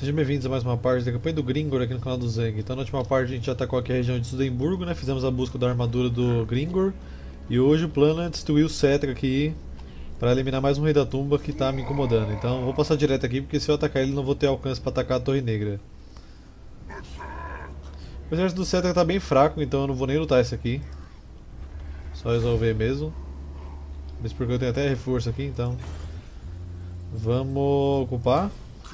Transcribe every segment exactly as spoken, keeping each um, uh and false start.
Sejam bem-vindos a mais uma parte da campanha do Gringor aqui no canal do Zeng. Então na última parte a gente já atacou aqui a região de Sudemburgo, né? Fizemos a busca da armadura do Gringor. E hoje o plano é destruir o Cetra aqui para eliminar mais um Rei da Tumba que está me incomodando. Então vou passar direto aqui porque se eu atacar ele não vou ter alcance para atacar a Torre Negra. O exército do Cetra está bem fraco, então eu não vou nem lutar esse aqui. Só resolver mesmo. Mesmo porque eu tenho até reforço aqui, então vamos ocupar.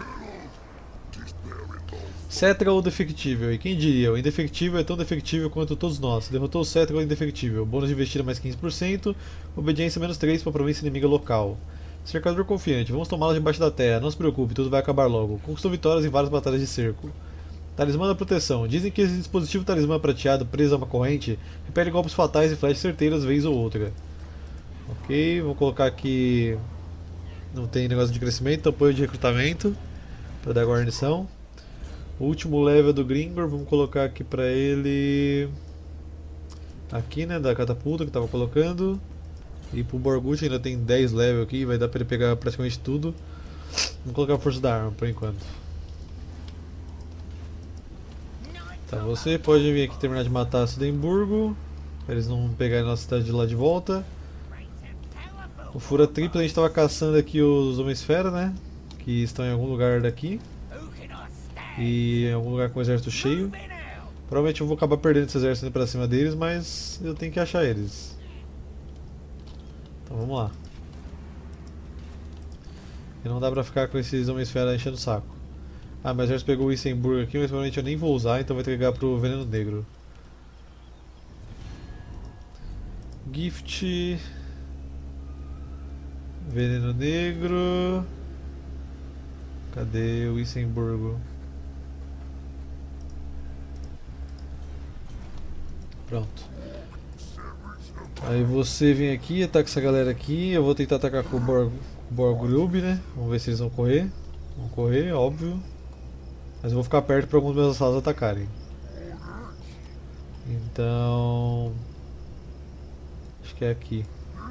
Cetra ou defectível, e quem diria, o indefectível é tão defectível quanto todos nós. Derrotou o Cetra ou indefectível, bônus de investida mais quinze por cento, obediência menos três para a província inimiga local. Cercador confiante, vamos tomá-la debaixo da terra, não se preocupe, tudo vai acabar logo. Conquistou vitórias em várias batalhas de cerco. Talismã da proteção, dizem que esse dispositivo talismã prateado preso a uma corrente repele golpes fatais e flashes certeiras vez ou outra. Ok, vou colocar aqui, não tem negócio de crescimento, apoio de recrutamento para dar guarnição. O último level do Gringor, vamos colocar aqui pra ele. Aqui, né, da catapulta que tava colocando. E pro Borgut ainda tem dez level aqui, vai dar pra ele pegar praticamente tudo. Vamos colocar a força da arma por enquanto. Tá, você pode vir aqui terminar de matar Sudemburgo, pra eles não pegarem a nossa cidade de lá de volta. O Fura Tripla, a gente tava caçando aqui os Homem-Esfera, né, que estão em algum lugar daqui. E em algum lugar com o exército cheio. Provavelmente eu vou acabar perdendo esse exército indo pra cima deles, mas eu tenho que achar eles. Então vamos lá. E não dá pra ficar com esses Homem-Esfera enchendo o saco. Ah, meu exército pegou o Wissemburgo aqui, mas provavelmente eu nem vou usar, então vai ter que ligar pro Veneno Negro. Gift. Veneno Negro. Cadê o Wissemburgo? Pronto. Aí você vem aqui, ataca essa galera aqui. Eu vou tentar atacar com o Borg, Borgrub, né? Vamos ver se eles vão correr. Vão correr, óbvio. Mas eu vou ficar perto para alguns dos meus assados atacarem. Então... acho que é aqui.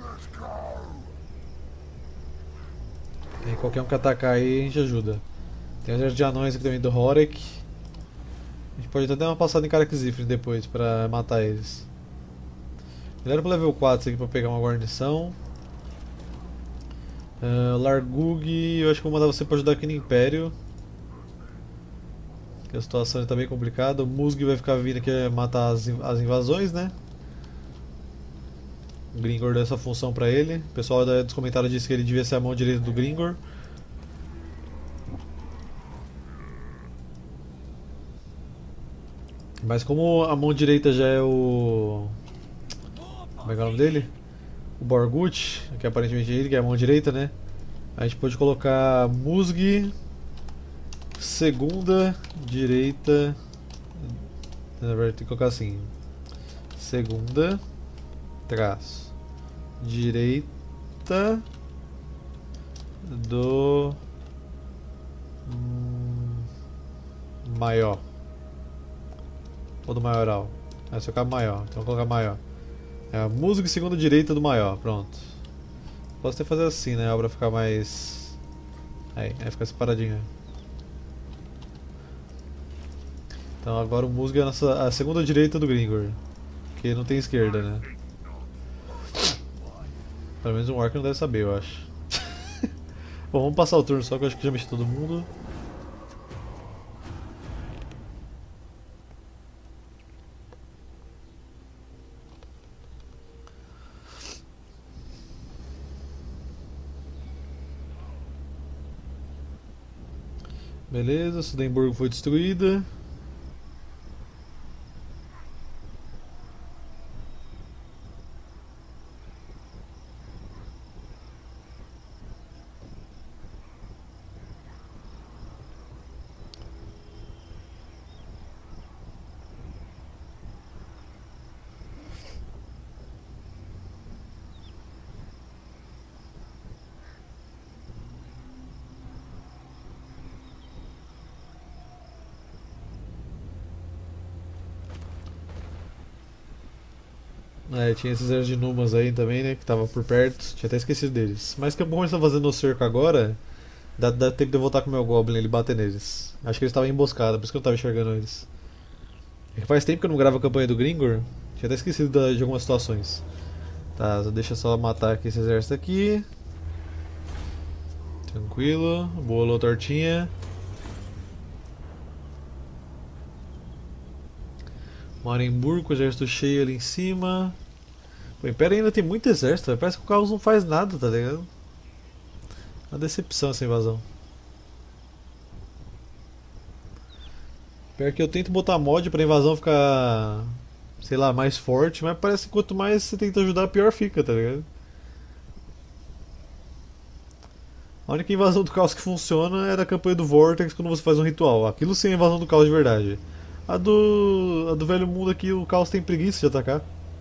Tem qualquer um que atacar aí, a gente ajuda. Tem um exército de anões aqui também do Horek. A gente pode até dar uma passada em Karakzifre depois pra matar eles. Melhor pro level quatro aqui pra pegar uma guarnição. Uh, Largug, eu acho que vou mandar você pra ajudar aqui no Império. Porque a situação está bem complicada. O Musg vai ficar vindo aqui matar as, as invasões, né? O Gringor deu essa função pra ele. O pessoal dos comentários disse que ele devia ser a mão direita do Gringor. Mas como a mão direita já é o... como é que é o nome dele? O Borgut, que aparentemente é ele que é a mão direita, né? A gente pode colocar Musg, segunda, direita... na verdade tem que colocar assim... segunda, traço, direita do... hum, maior. Ou do maioral? Ah, se eu colocar maior, então vou colocar maior. É a música segunda direita do maior, pronto. Posso até fazer assim, né? Pra ficar mais... aí, aí fica separadinho. Então agora o música é a, nossa, a segunda direita do Gringor. Porque não tem esquerda, né? Pelo menos um orc não deve saber, eu acho. Bom, vamos passar o turno só que eu acho que já mexi todo mundo. Beleza, Sudemburgo foi destruída. É, tinha esses exércitos de Numas aí também, né, que tava por perto, tinha até esquecido deles. Mas que é bom eles estão fazendo o cerco agora, Dá, dá tempo de eu voltar com o meu Goblin e ele bater neles. Acho que eles estavam emboscados, por isso que eu não estava enxergando eles. É que faz tempo que eu não gravo a campanha do Gringor. Tinha até esquecido da- de algumas situações. Tá, deixa eu só matar aqui esse exército aqui. Tranquilo. Boa tortinha. Marenburgo, exército cheio ali em cima. O Império ainda tem muito exército, parece que o Caos não faz nada, tá ligado? Uma decepção essa invasão. Pior que eu tento botar mod pra invasão ficar, sei lá, mais forte, mas parece que quanto mais você tenta ajudar, pior fica, tá ligado? A única invasão do caos que funciona é da campanha do Vortex quando você faz um ritual. Aquilo sim é invasão do caos de verdade. A do. A do velho mundo aqui, o caos tem preguiça de atacar.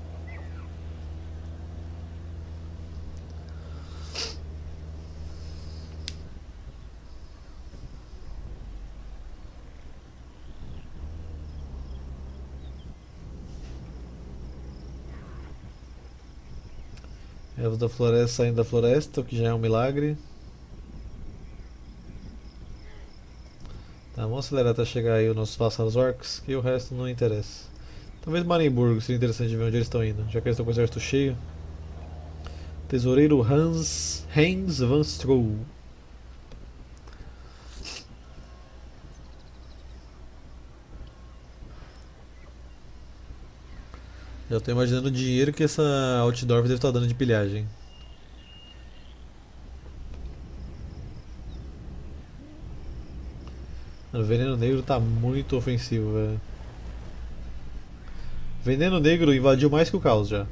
Elfos da floresta saindo da floresta, o que já é um milagre. Tá, vamos acelerar até chegar aí os nossos vassalos orcs, que o resto não interessa. Talvez Marienburgo seria interessante ver onde eles estão indo, já que eles estão com o exército cheio. Tesoureiro Hans Hans van Stroh. Já estou imaginando o dinheiro que essa outdoor deve estar dando de pilhagem. O Veneno Negro tá muito ofensivo, velho. Veneno Negro invadiu mais que o Caos já.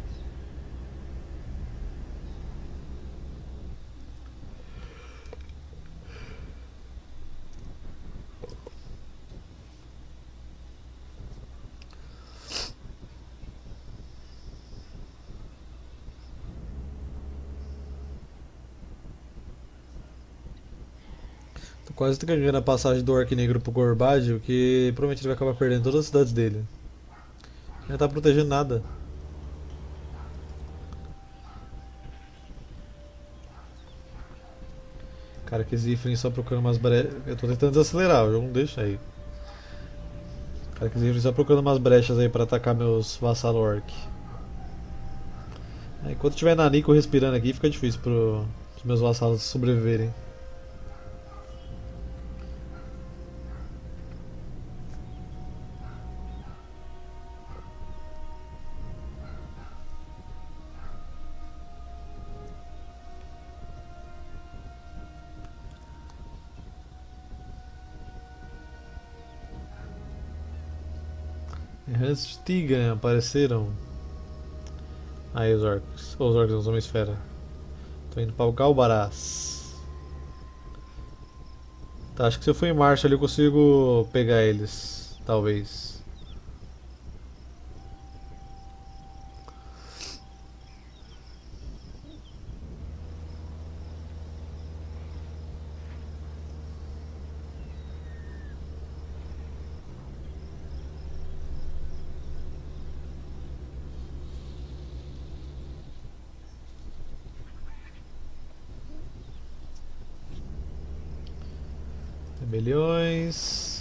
Tô quase ganhando a passagem do Orc Negro pro Gorbádio, que provavelmente ele vai acabar perdendo todas as cidades dele. Ele não tá protegendo nada. Cara, que Zifrin só procurando umas brechas. Eu tô tentando desacelerar, o jogo não deixa aí. Cara, que Zifrin só procurando umas brechas aí pra atacar meus vassalos orc. Enquanto tiver Nanico respirando aqui, fica difícil pro, pros meus vassalos sobreviverem. Hans Stigan apareceram. Aí os orcs. Ou os orcs usam uma esfera. Tô indo para o Galbaraz. Tá, acho que se eu for em marcha ali eu consigo pegar eles. Talvez. Rebeliões.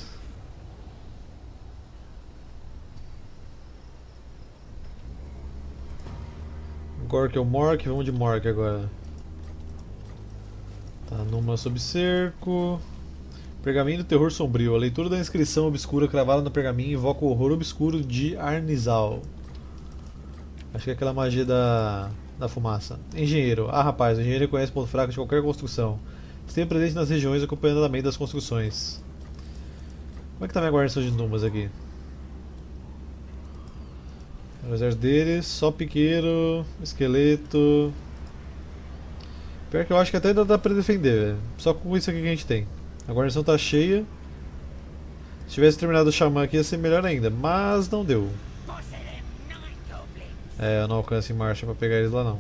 Gork ou Mork? Vamos de Mork agora. Tá, numa sob cerco. Pergaminho do terror sombrio. A leitura da inscrição obscura cravada no pergaminho invoca o horror obscuro de Arnizal. Acho que é aquela magia da, da fumaça. Engenheiro. Ah, rapaz, o engenheiro reconhece ponto fraco de qualquer construção. Esteja presente nas regiões acompanhando o andamento das construções. Como é que tá minha guarnição de Numas aqui? O exército deles, só piqueiro, esqueleto. Pior que eu acho que até ainda dá pra defender, velho. Só com isso aqui que a gente tem. A guarnição tá cheia. Se tivesse terminado o xamã aqui ia ser melhor ainda, mas não deu. É, eu não alcanço em marcha pra pegar eles lá não.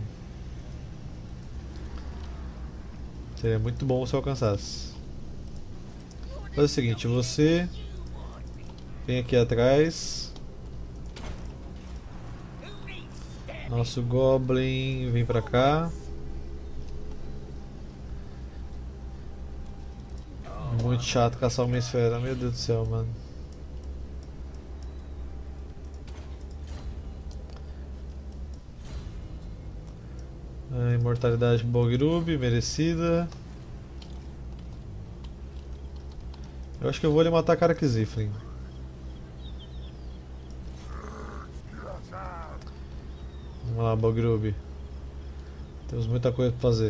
Seria muito bom se eu alcançasse. Faz o seguinte, você vem aqui atrás. Nosso Goblin vem pra cá. muito chato caçar uma esfera, meu Deus do céu, mano. A imortalidade Bogrub, merecida. Eu acho que eu vou ali matar a cara Ziflin. Vamos lá, Bogrub. Temos muita coisa pra fazer.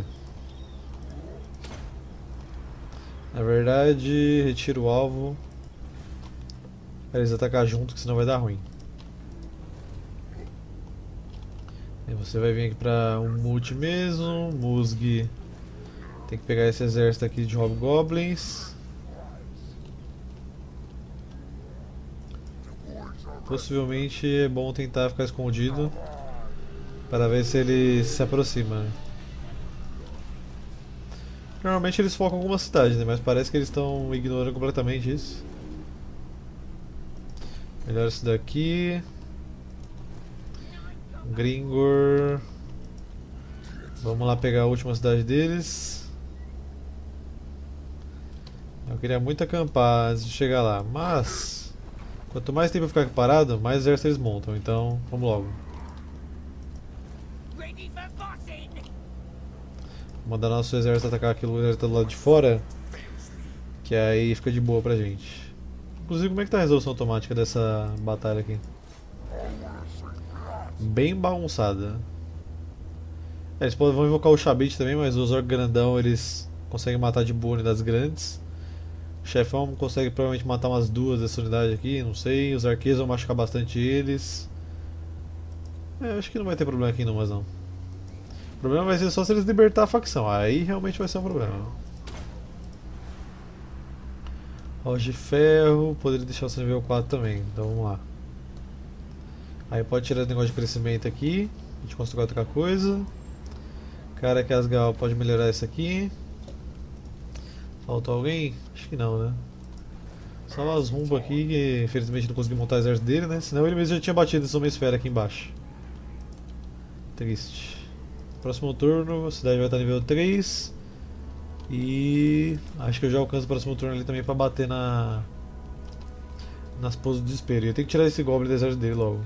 Na verdade, retira o alvo para eles atacar junto, que senão vai dar ruim. E você vai vir aqui pra um multi mesmo, Musg. Tem que pegar esse exército aqui de Hobgoblins. Possivelmente é bom tentar ficar escondido para ver se ele se aproxima. Normalmente eles focam em alguma cidade, né? Mas parece que eles estão ignorando completamente isso. Melhor isso daqui. Gringor. Vamos lá pegar a última cidade deles. Eu queria muito acampar antes de chegar lá, mas quanto mais tempo eu ficar aqui parado, mais exército eles montam, então vamos logo. Vou mandar nosso exército atacar aquele exército do lado de fora, que aí fica de boa pra gente. Inclusive, como é que tá a resolução automática dessa batalha aqui? Bem bagunçada. É, eles podem, vão invocar o Shabit também, mas os orcs grandão eles conseguem matar de boa unidades grandes. O chefão consegue provavelmente matar umas duas dessa unidade aqui, não sei. Os arqueiros vão machucar bastante eles. É, acho que não vai ter problema aqui não, mas não. O problema vai ser só se eles libertar a facção, aí realmente vai ser um problema. Rocha de ferro, poderia deixar você nível quatro também, então vamos lá. Aí pode tirar o negócio de crescimento aqui, a gente consegue outra coisa. Cara que Asgal pode melhorar isso aqui. Faltou alguém? Acho que não, né? Só as rumbas aqui, que infelizmente não consegui montar o exército dele, né? Senão ele mesmo já tinha batido essa uma esfera aqui embaixo. Triste. Próximo turno, a cidade vai estar nível três. E acho que eu já alcanço o próximo turno ali também pra bater na nas poses do desespero. E eu tenho que tirar esse Goblin do exército dele logo.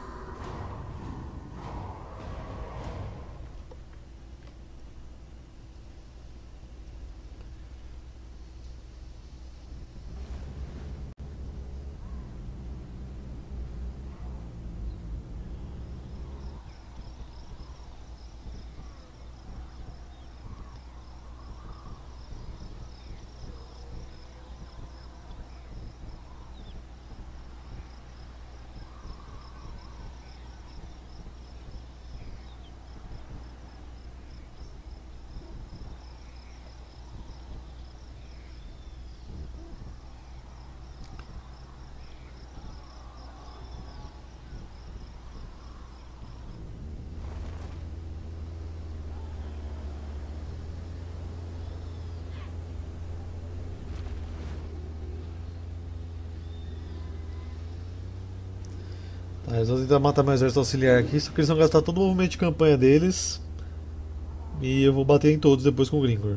Tá, eles vão tentar matar meu exército auxiliar aqui, só que eles vão gastar todo o movimento de campanha deles. E eu vou bater em todos depois com o Gringor.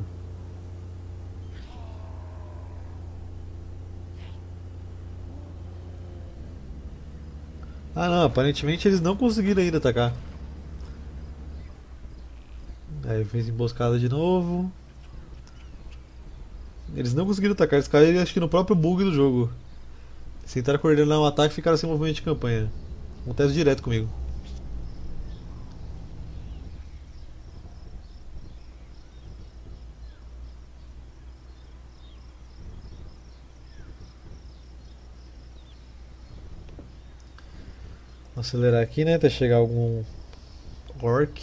Ah não, aparentemente eles não conseguiram ainda atacar. Aí fez emboscada de novo. Eles não conseguiram atacar, eles caíram acho que no próprio bug do jogo. Eles tentaram coordenar um ataque e ficaram sem movimento de campanha. Acontece direto comigo. Vou acelerar aqui, né, até chegar algum orc.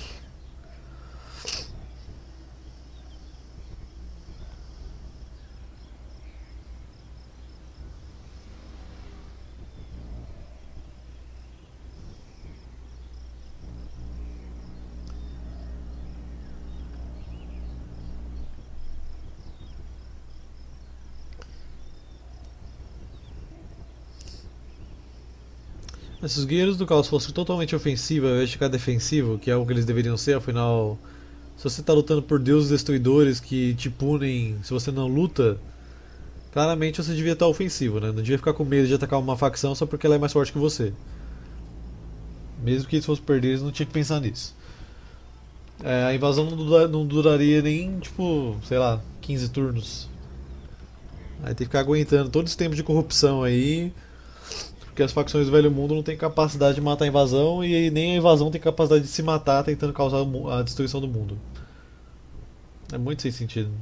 Se os guerreiros do caos fossem totalmente ofensivos ao invés de ficar defensivo, que é o que eles deveriam ser, afinal, se você está lutando por deuses destruidores que te punem se você não luta, Claramente você devia estar ofensivo, né? Não devia ficar com medo de atacar uma facção só porque ela é mais forte que você. Mesmo que eles fossem perder, eles não tinham que pensar nisso. É, a invasão não, dura, não duraria nem, tipo, sei lá, quinze turnos. Aí tem que ficar aguentando todo esse tempo de corrupção aí, porque as facções do Velho Mundo não têm capacidade de matar a invasão e nem a invasão tem capacidade de se matar tentando causar a destruição do mundo. É muito sem sentido.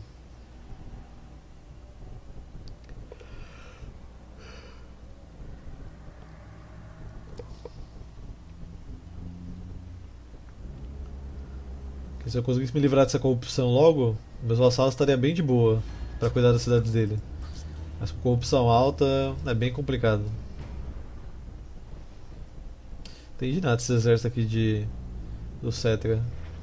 Porque se eu conseguisse me livrar dessa corrupção logo, meus vassalos estariam bem de boa pra cuidar das cidades dele. Mas com corrupção alta é bem complicado. Entendi nada desse exército aqui de do Cetra.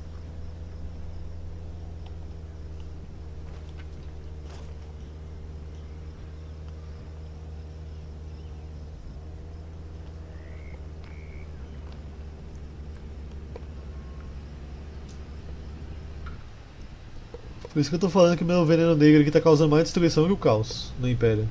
Por isso que eu tô falando que o meu veneno negro aqui tá causando mais destruição que o caos no Império.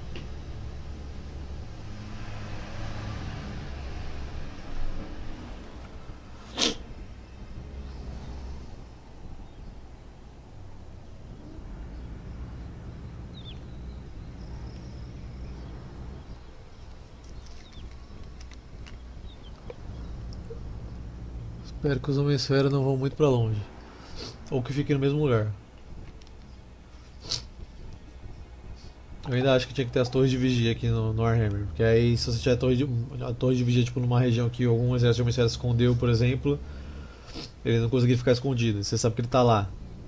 Espero que os Homem-Esfera não vão muito pra longe. Ou que fiquem no mesmo lugar. Eu ainda acho que tinha que ter as torres de vigia aqui no, no Warhammer. Porque aí se você tiver a torre de, a torre de vigia tipo, numa região que algum exército de Homem-Esfera escondeu, por exemplo, ele não conseguir ficar escondido. Você sabe que ele tá lá.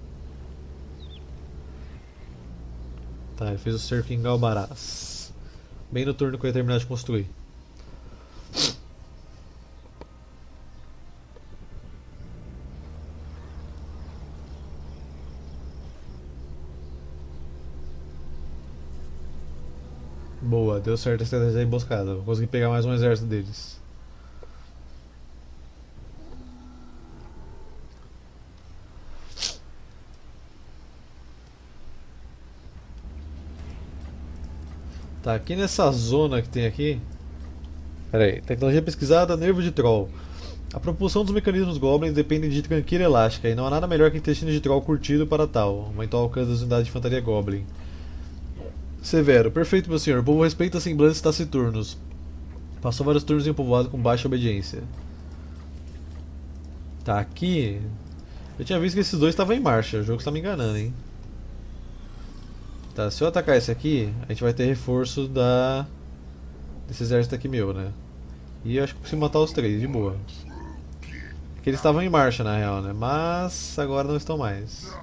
Tá, ele fez o cerco em Galbaraz. Bem no turno que eu ia terminar de construir. Boa, deu certo a estratégia da emboscada. Vou conseguir pegar mais um exército deles. Tá, aqui nessa zona que tem aqui. Pera aí, tecnologia pesquisada, nervo de troll. A propulsão dos mecanismos Goblins depende de tranqueira elástica e não há nada melhor que intestino de troll curtido para tal. Aumentou o alcance das unidades de infantaria Goblin. Severo, perfeito meu senhor. O povo respeita semblantes taciturnos. Passou vários turnos em um povoado com baixa obediência. Tá, aqui. Eu tinha visto que esses dois estavam em marcha. O jogo está me enganando, hein. Tá, se eu atacar esse aqui, a gente vai ter reforço da desse exército aqui meu, né? E eu acho que eu consigo matar os três, de boa. Porque eles estavam em marcha na real, né? Mas agora não estão mais.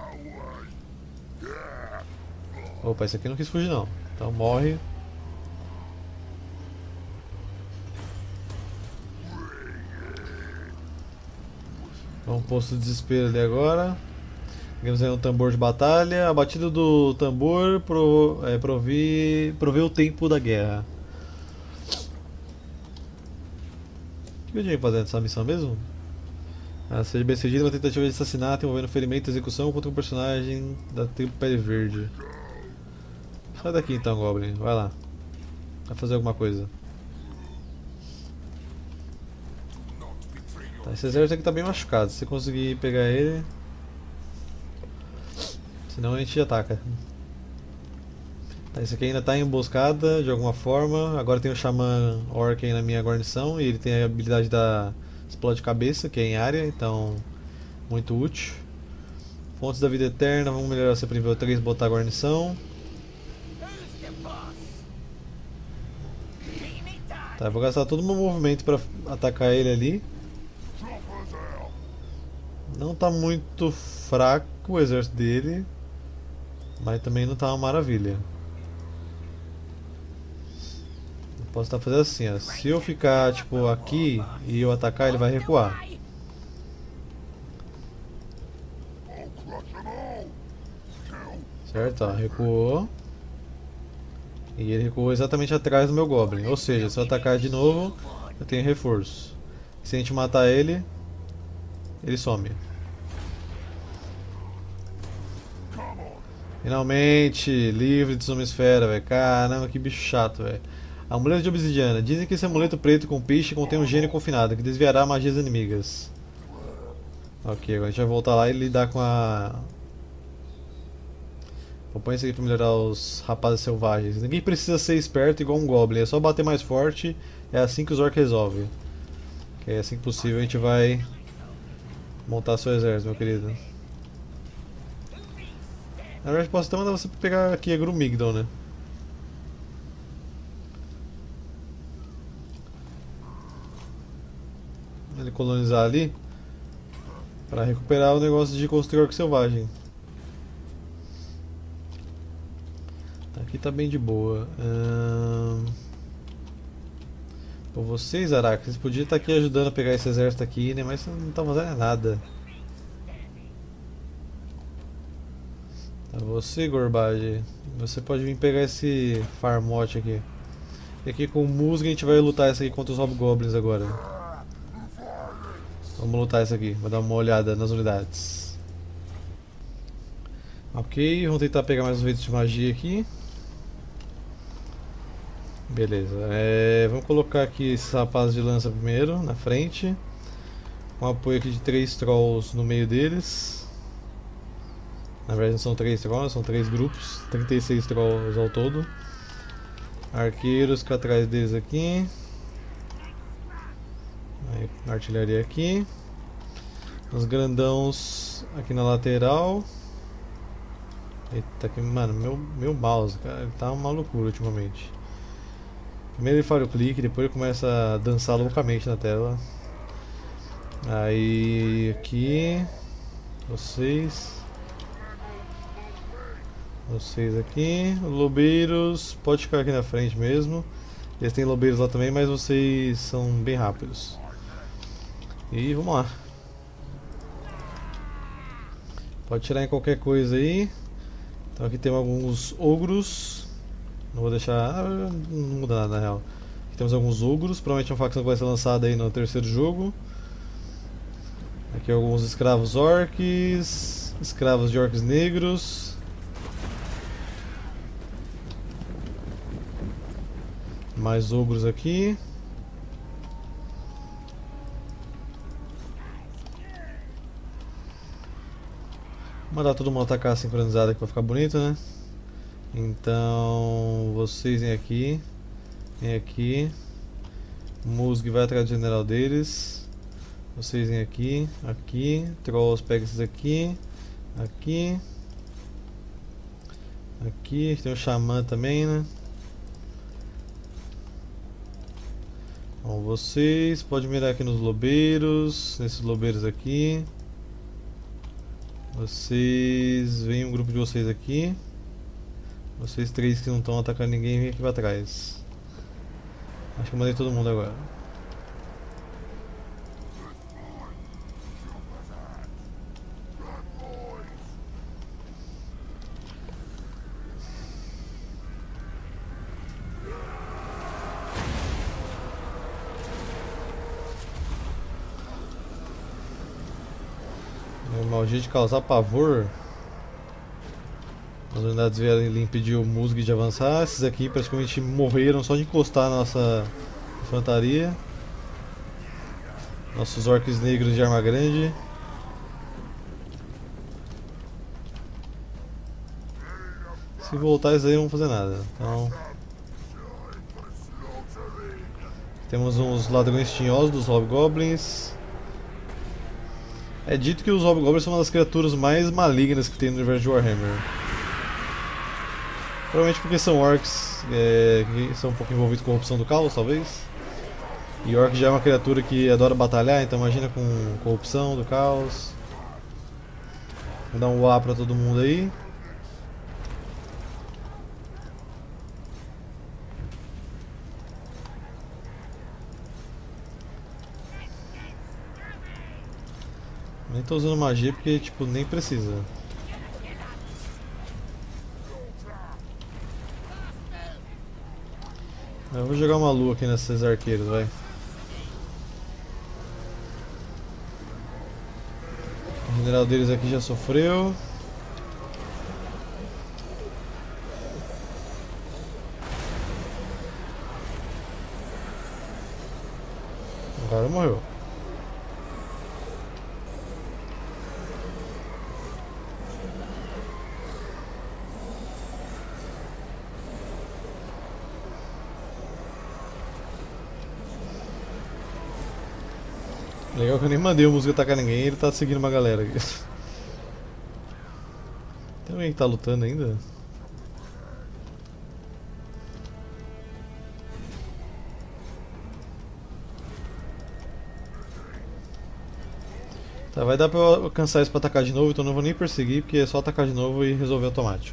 Opa, esse aqui não quis fugir não. Então morre. Vamos posto de desespero ali agora. Temos aí um tambor de batalha. A batida do tambor pro, é, provi, provê o tempo da guerra. O que eu tinha que fazer nessa missão mesmo? Ah, seja bem sucedido uma tentativa de assassinato envolvendo ferimento e execução contra um personagem da tribo Pele Verde. Sai daqui então, Goblin. Vai lá. Vai fazer alguma coisa. Tá, esse exército aqui tá bem machucado. Se você conseguir pegar ele... Senão a gente ataca. Tá, esse aqui ainda tá em emboscada de alguma forma. Agora tem o Xamã Orc aí na minha guarnição. E ele tem a habilidade da explode cabeça, que é em área. Então, muito útil. Fontes da vida eterna. Vamos melhorar essa para nível três e botar a guarnição. Tá, eu vou gastar todo o meu movimento para atacar ele ali. Não tá muito fraco o exército dele, mas também não tá uma maravilha. Eu posso estar fazendo assim, ó. Se eu ficar tipo aqui e eu atacar, ele vai recuar. Certo, ó, recuou. E ele recuou exatamente atrás do meu Goblin. Ou seja, se eu atacar de novo, eu tenho reforço. Se a gente matar ele, ele some. Finalmente, livre de sua esfera, velho. Caramba, que bicho chato, velho. Amuleto de obsidiana. Dizem que esse amuleto preto com piche contém um gênio confinado que desviará magias inimigas. Ok, agora a gente vai voltar lá e lidar com a... Vou pôr isso aqui pra melhorar os rapazes selvagens. Ninguém precisa ser esperto igual um goblin, é só bater mais forte. É assim que os orcs resolvem. Ok, assim que possível a gente vai montar seu exército, meu querido. Na verdade posso até mandar você pegar aqui a Grumigdon, né? Ele colonizar ali para recuperar o negócio de construir orc selvagem. Aqui tá bem de boa. Hum... Pô, vocês, Araki, vocês podiam estar aqui ajudando a pegar esse exército aqui, né? Mas não tá fazendo nada. Tá, você, Gorbage, você pode vir pegar esse farmote aqui. E aqui com o Musga a gente vai lutar essa aqui contra os Hobgoblins agora. Vamos lutar isso aqui, vou dar uma olhada nas unidades. Ok, vamos tentar pegar mais uns feitos de magia aqui. Beleza, é, vamos colocar aqui esses rapazes de lança primeiro, na frente. Com apoio aqui de três trolls no meio deles. Na verdade não são três trolls, são três grupos, trinta e seis trolls ao todo. Arqueiros cá atrás deles aqui. Aí, artilharia aqui. Os grandãos aqui na lateral. Eita, que, mano, meu, meu mouse, cara, ele tá uma loucura ultimamente. Primeiro ele falha o clique, depois ele começa a dançar loucamente na tela. Aí aqui vocês Vocês aqui, lobeiros, pode ficar aqui na frente mesmo. Eles têm lobeiros lá também, mas vocês são bem rápidos. E vamos lá. Pode tirar em qualquer coisa aí. Então aqui tem alguns ogros. Não vou deixar... Ah, não muda nada na real. Aqui temos alguns ogros, provavelmente é uma facção que vai ser lançada aí no terceiro jogo. Aqui alguns escravos orcs, escravos de orcs negros. Mais ogros aqui. Vou mandar todo mundo atacar sincronizado aqui pra ficar bonito, né? Então, vocês vêm aqui. Vem aqui. Musg vai atrás do general deles. Vocês vêm aqui. Aqui. Trolls pega esses aqui. Aqui. Aqui. Tem o Xamã também, né? Bom, vocês podem mirar aqui nos lobeiros. Nesses lobeiros aqui. Vocês... Vem um grupo de vocês aqui. Vocês três que não estão atacando ninguém, vem aqui pra trás. Acho que eu mandei todo mundo agora. O maldito de causar pavor. As unidades vieram ali impedir o Musg de avançar. Esses aqui praticamente morreram só de encostar na nossa infantaria. Nossos orcs negros de arma grande. Se voltar isso aí não vão fazer nada. Então, temos uns ladrões tinhosos dos Hobgoblins. É dito que os Hobgoblins são uma das criaturas mais malignas que tem no universo de Warhammer. Provavelmente porque são orcs, é, que são um pouco envolvidos com a corrupção do caos, talvez. E orc já é uma criatura que adora batalhar, então imagina com corrupção do caos. Vou dar um uá pra todo mundo aí. Nem tô usando magia porque, tipo, nem precisa. Eu vou jogar uma lua aqui nesses arqueiros, vai. O general deles aqui já sofreu. Agora morreu. Legal que eu nem mandei o músico atacar ninguém, ele tá seguindo uma galera aqui. Tem alguém que tá lutando ainda? Tá, vai dar pra eu alcançar isso pra atacar de novo, então não vou nem perseguir, porque é só atacar de novo e resolver automático.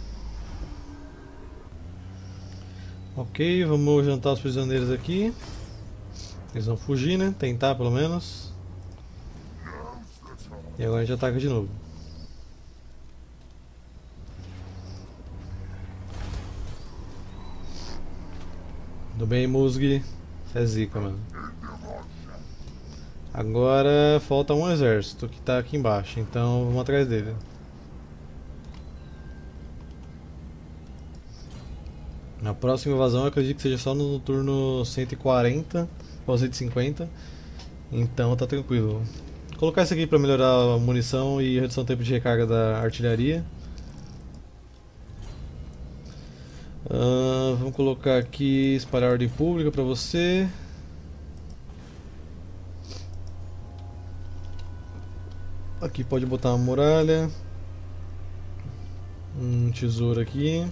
Ok, vamos jantar os prisioneiros aqui. Eles vão fugir, né? Tentar pelo menos. E agora a gente ataca de novo. Tudo bem, Musgi? Você é zica, mano. Agora falta um exército que tá aqui embaixo, então vamos atrás dele. Na próxima invasão eu acredito que seja só no turno cento e quarenta ou cento e cinquenta, então tá tranquilo. Vou colocar isso aqui para melhorar a munição e redução do tempo de recarga da artilharia. Uh, vamos colocar aqui espalhar ordem pública para você. Aqui pode botar uma muralha. Um tesouro aqui.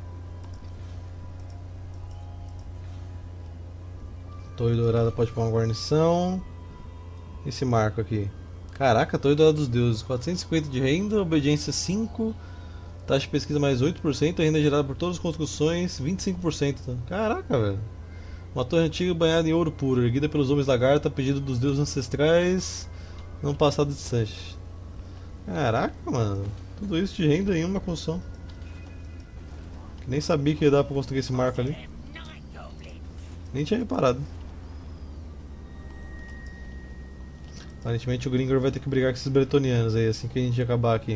Torre dourada pode pôr uma guarnição. Esse marco aqui. Caraca, Torre dourada dos deuses. quatrocentos e cinquenta de renda, obediência cinco. Taxa de pesquisa mais oito por cento, renda gerada por todas as construções vinte e cinco por cento. Caraca, velho. Uma torre antiga banhada em ouro puro, erguida pelos homens lagarta, a pedido dos deuses ancestrais, num passado distante. Caraca, mano. Tudo isso de renda em uma construção. Nem sabia que ia dar pra construir esse marco ali. Nem tinha reparado. Aparentemente o Gringor vai ter que brigar com esses bretonianos aí, assim que a gente acabar aqui.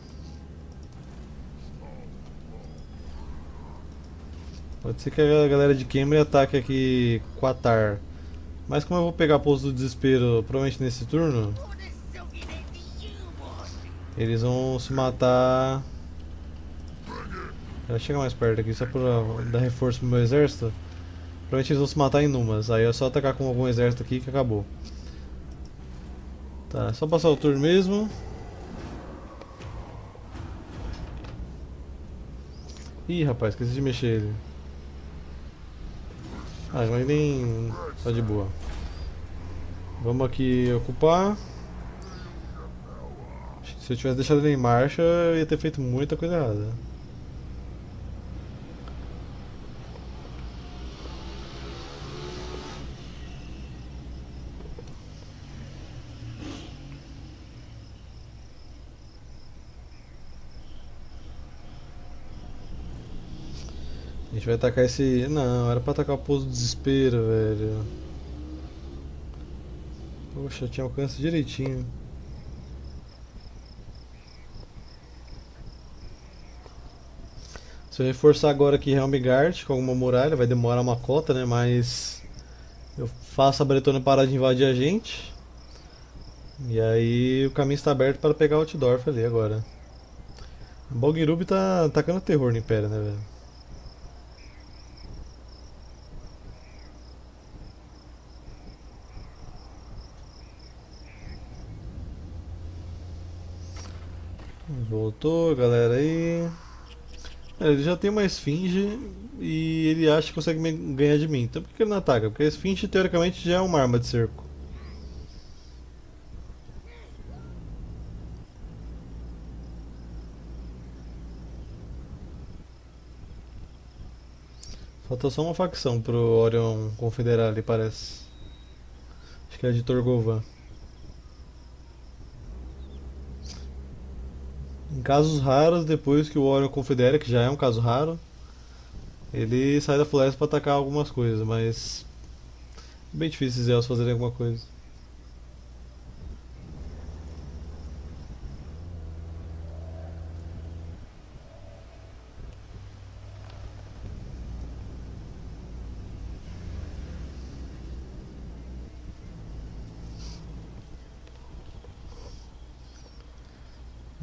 Pode ser que a galera de Khemri ataque aqui Qatar. Mas como eu vou pegar pouso do desespero provavelmente nesse turno, eles vão se matar. Ela chega mais perto aqui só pra dar reforço pro meu exército. Provavelmente eles vão se matar em numas. Aí é só atacar com algum exército aqui que acabou. Tá, é só passar o turno mesmo. Ih, rapaz, esqueci de mexer ele. Ah, mas nem... tá de boa. Vamos aqui ocupar. Se eu tivesse deixado ele em marcha, eu ia ter feito muita coisa errada. A gente vai atacar esse... Não, era pra atacar o pouso do desespero, velho. Poxa, tinha alcance direitinho. Se eu reforçar agora aqui Helmgart com alguma muralha, vai demorar uma cota, né? Mas eu faço a Bretônia parar de invadir a gente. E aí o caminho está aberto para pegar o Altdorf ali agora. O Bolgrub tá atacando terror no Império, né, velho? Voltou, galera aí. É, ele já tem uma esfinge e ele acha que consegue me ganhar de mim. Então por que ele não ataca? Porque a esfinge teoricamente já é uma arma de cerco. Falta só uma facção pro Orion confederar ali, parece. Acho que é de Torgovan. Em casos raros, depois que o Orion confedera, que já é um caso raro, ele sai da floresta para atacar algumas coisas, mas é bem difícil os elfos fazerem alguma coisa.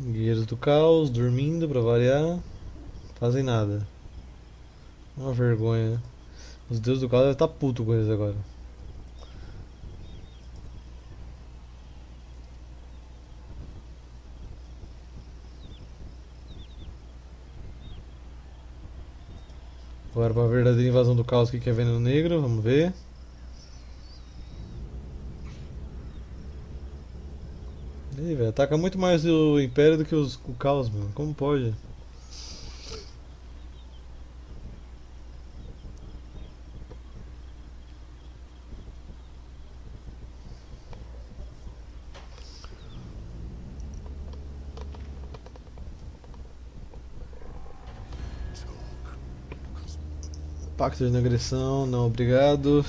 Guerreiros do caos, dormindo pra variar. Fazem nada. Uma vergonha. Os deuses do caos devem estar puto com eles agora. Agora pra verdadeira invasão do caos que é veneno negro, vamos ver. Ih, velho, ataca muito mais o Império do que os, o caos, mano. Como pode? Pacto de agressão, não obrigado.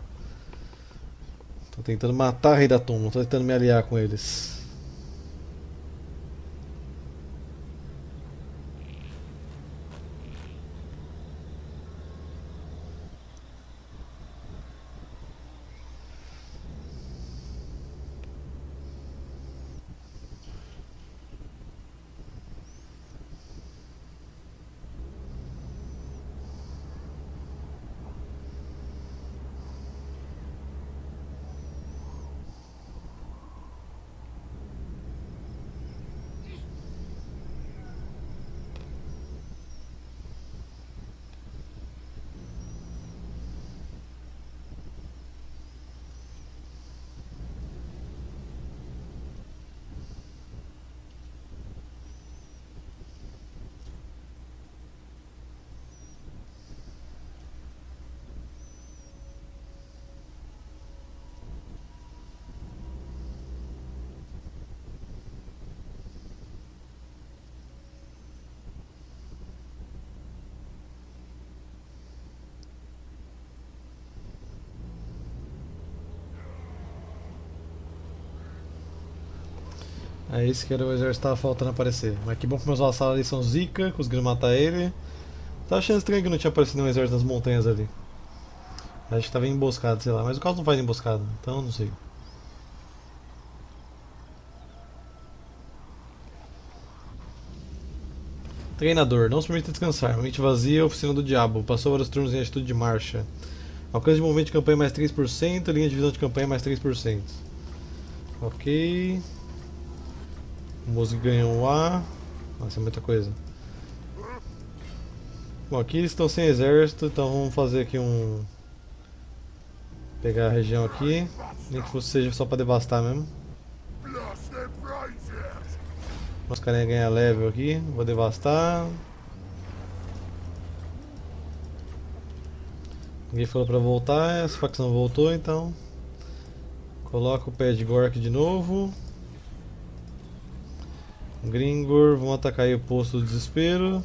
Tô tentando matar a Rei da Tumba, não tô tentando me aliar com eles. É esse que era o exército que tava faltando aparecer. Mas que bom que meus vassalos ali são zica, conseguiram matar ele. Tava achando estranho que não tinha aparecido nenhum exército nas montanhas ali. Acho que tava emboscado, sei lá. Mas o caos não faz emboscada, então não sei. Treinador, não se permita descansar. Mente vazia, oficina do diabo. Passou vários turnos em atitude de marcha. Alcance de movimento de campanha mais três por cento, linha de visão de campanha mais três por cento. Ok. O Mosque ganhou um A. Nossa, é muita coisa. Bom, aqui eles estão sem exército, então vamos fazer aqui um... Pegar a região aqui. Nem que fosse seja só pra devastar mesmo. Os carinha ganhar level aqui. Vou devastar. Ninguém falou pra voltar, essa facção voltou, então... Coloca o pé de Gork de novo. Gringor, vamos atacar aí o posto do desespero.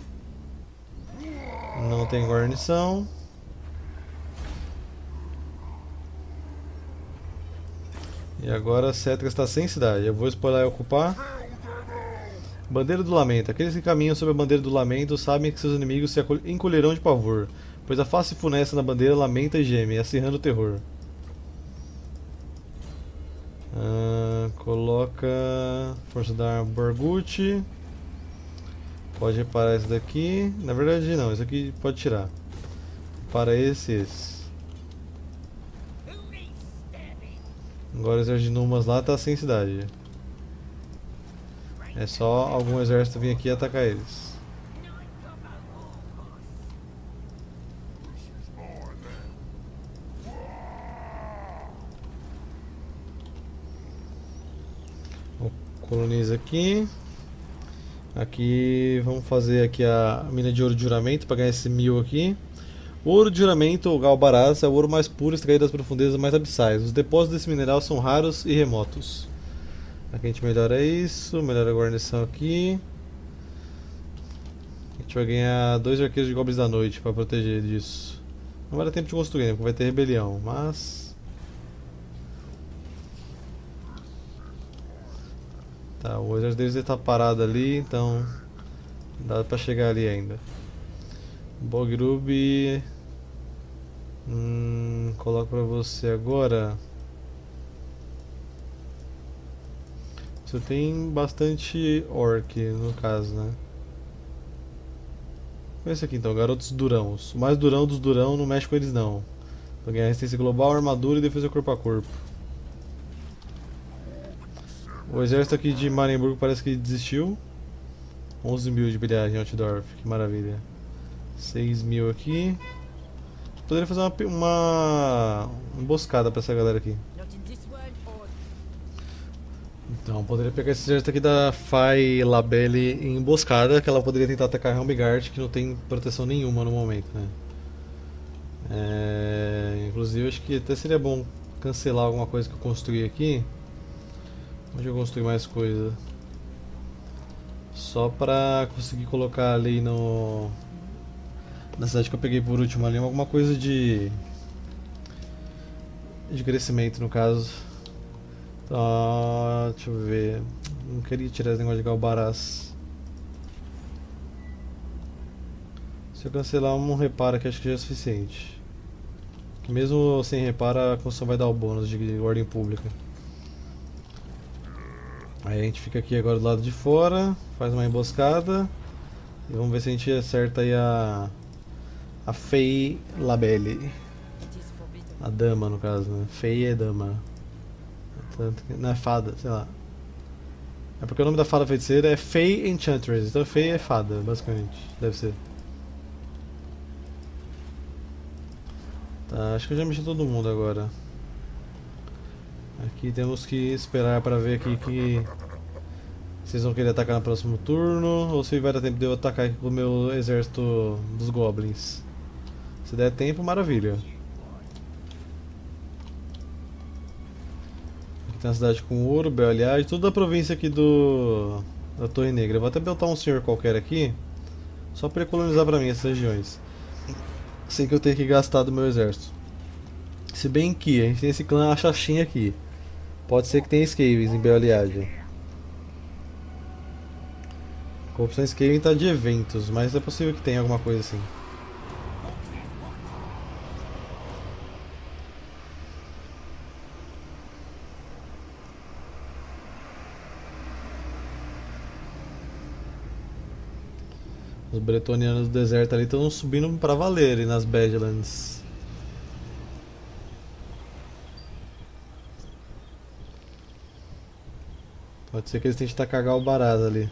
Não tem guarnição. E agora Cetras está sem cidade. Eu vou spoiler e ocupar. Bandeira do Lamento. Aqueles que caminham sob a bandeira do Lamento sabem que seus inimigos se encolherão de pavor, pois a face funesta na bandeira lamenta e geme, acirrando o terror. Ah, coloca Força da Arma Borgut. Pode reparar esse daqui. Na verdade não, esse aqui pode tirar. Para esse e esse. Agora o exército de Numas lá tá sem cidade. É só algum exército vir aqui e atacar eles. Coloniza aqui. Aqui vamos fazer aqui a mina de ouro de juramento para ganhar esse mil aqui. O ouro de juramento, ou Galbaraz, é o ouro mais puro extraído das profundezas mais abissais. Os depósitos desse mineral são raros e remotos. Aqui a gente melhora isso, melhora a guarnição aqui. A gente vai ganhar dois arqueiros de goblins da noite para proteger disso. Não vai dar tempo de construir, né, porque vai ter rebelião, mas... Tá, o exército deles está parado ali, então dá pra chegar ali ainda. Bogrub, hum, coloco pra você agora Você tem bastante orc, no caso, né? Esse aqui então, garotos durãos. O mais durão dos durão, não mexe com eles não. Pra ganhar resistência global, armadura e defesa corpo a corpo. O exército aqui de Marienburg parece que desistiu. onze mil de bilhagem, Altdorf, que maravilha. seis mil aqui. Poderia fazer uma, uma emboscada pra essa galera aqui. Então, poderia pegar esse exército aqui da Fai Labelle em emboscada, que ela poderia tentar atacar Helmgart, que não tem proteção nenhuma no momento, né? É, inclusive, acho que até seria bom cancelar alguma coisa que eu construí aqui. Onde eu construí mais coisa? Só pra conseguir colocar ali no... na cidade que eu peguei por último ali, alguma coisa de... de crescimento, no caso. Tá, deixa eu ver. Não queria tirar esse negócio de Galbaraz. Se eu cancelar um reparo aqui, acho que já é suficiente. Mesmo sem reparo, a construção vai dar o bônus de ordem pública. Aí a gente fica aqui agora do lado de fora, faz uma emboscada. E vamos ver se a gente acerta aí a... a Fei Labelle. A dama, no caso, né? Fei é dama. Não é fada, sei lá. É porque o nome da fada feiticeira é Fey Enchantress, então Fey é fada, basicamente. Deve ser. Tá, acho que eu já mexi todo mundo agora. Aqui temos que esperar para ver aqui que vocês vão querer atacar no próximo turno ou se vai dar tempo de eu atacar aqui com o meu exército dos goblins. Se der tempo, maravilha. Aqui tem a cidade com ouro, Belliage, tudo da província aqui do da Torre Negra. Eu vou até botar um senhor qualquer aqui, só para ele colonizar para mim essas regiões. Sem que eu tenha que gastar do meu exército. Se bem que a gente tem esse clã Achachim aqui. Pode ser que tenha Skaven em Belliage. A corrupção Skaven está de eventos, mas é possível que tenha alguma coisa assim. Os bretonianos do deserto ali estão subindo pra valer ali nas Badlands. Pode ser que eles tentem tacar o barato ali.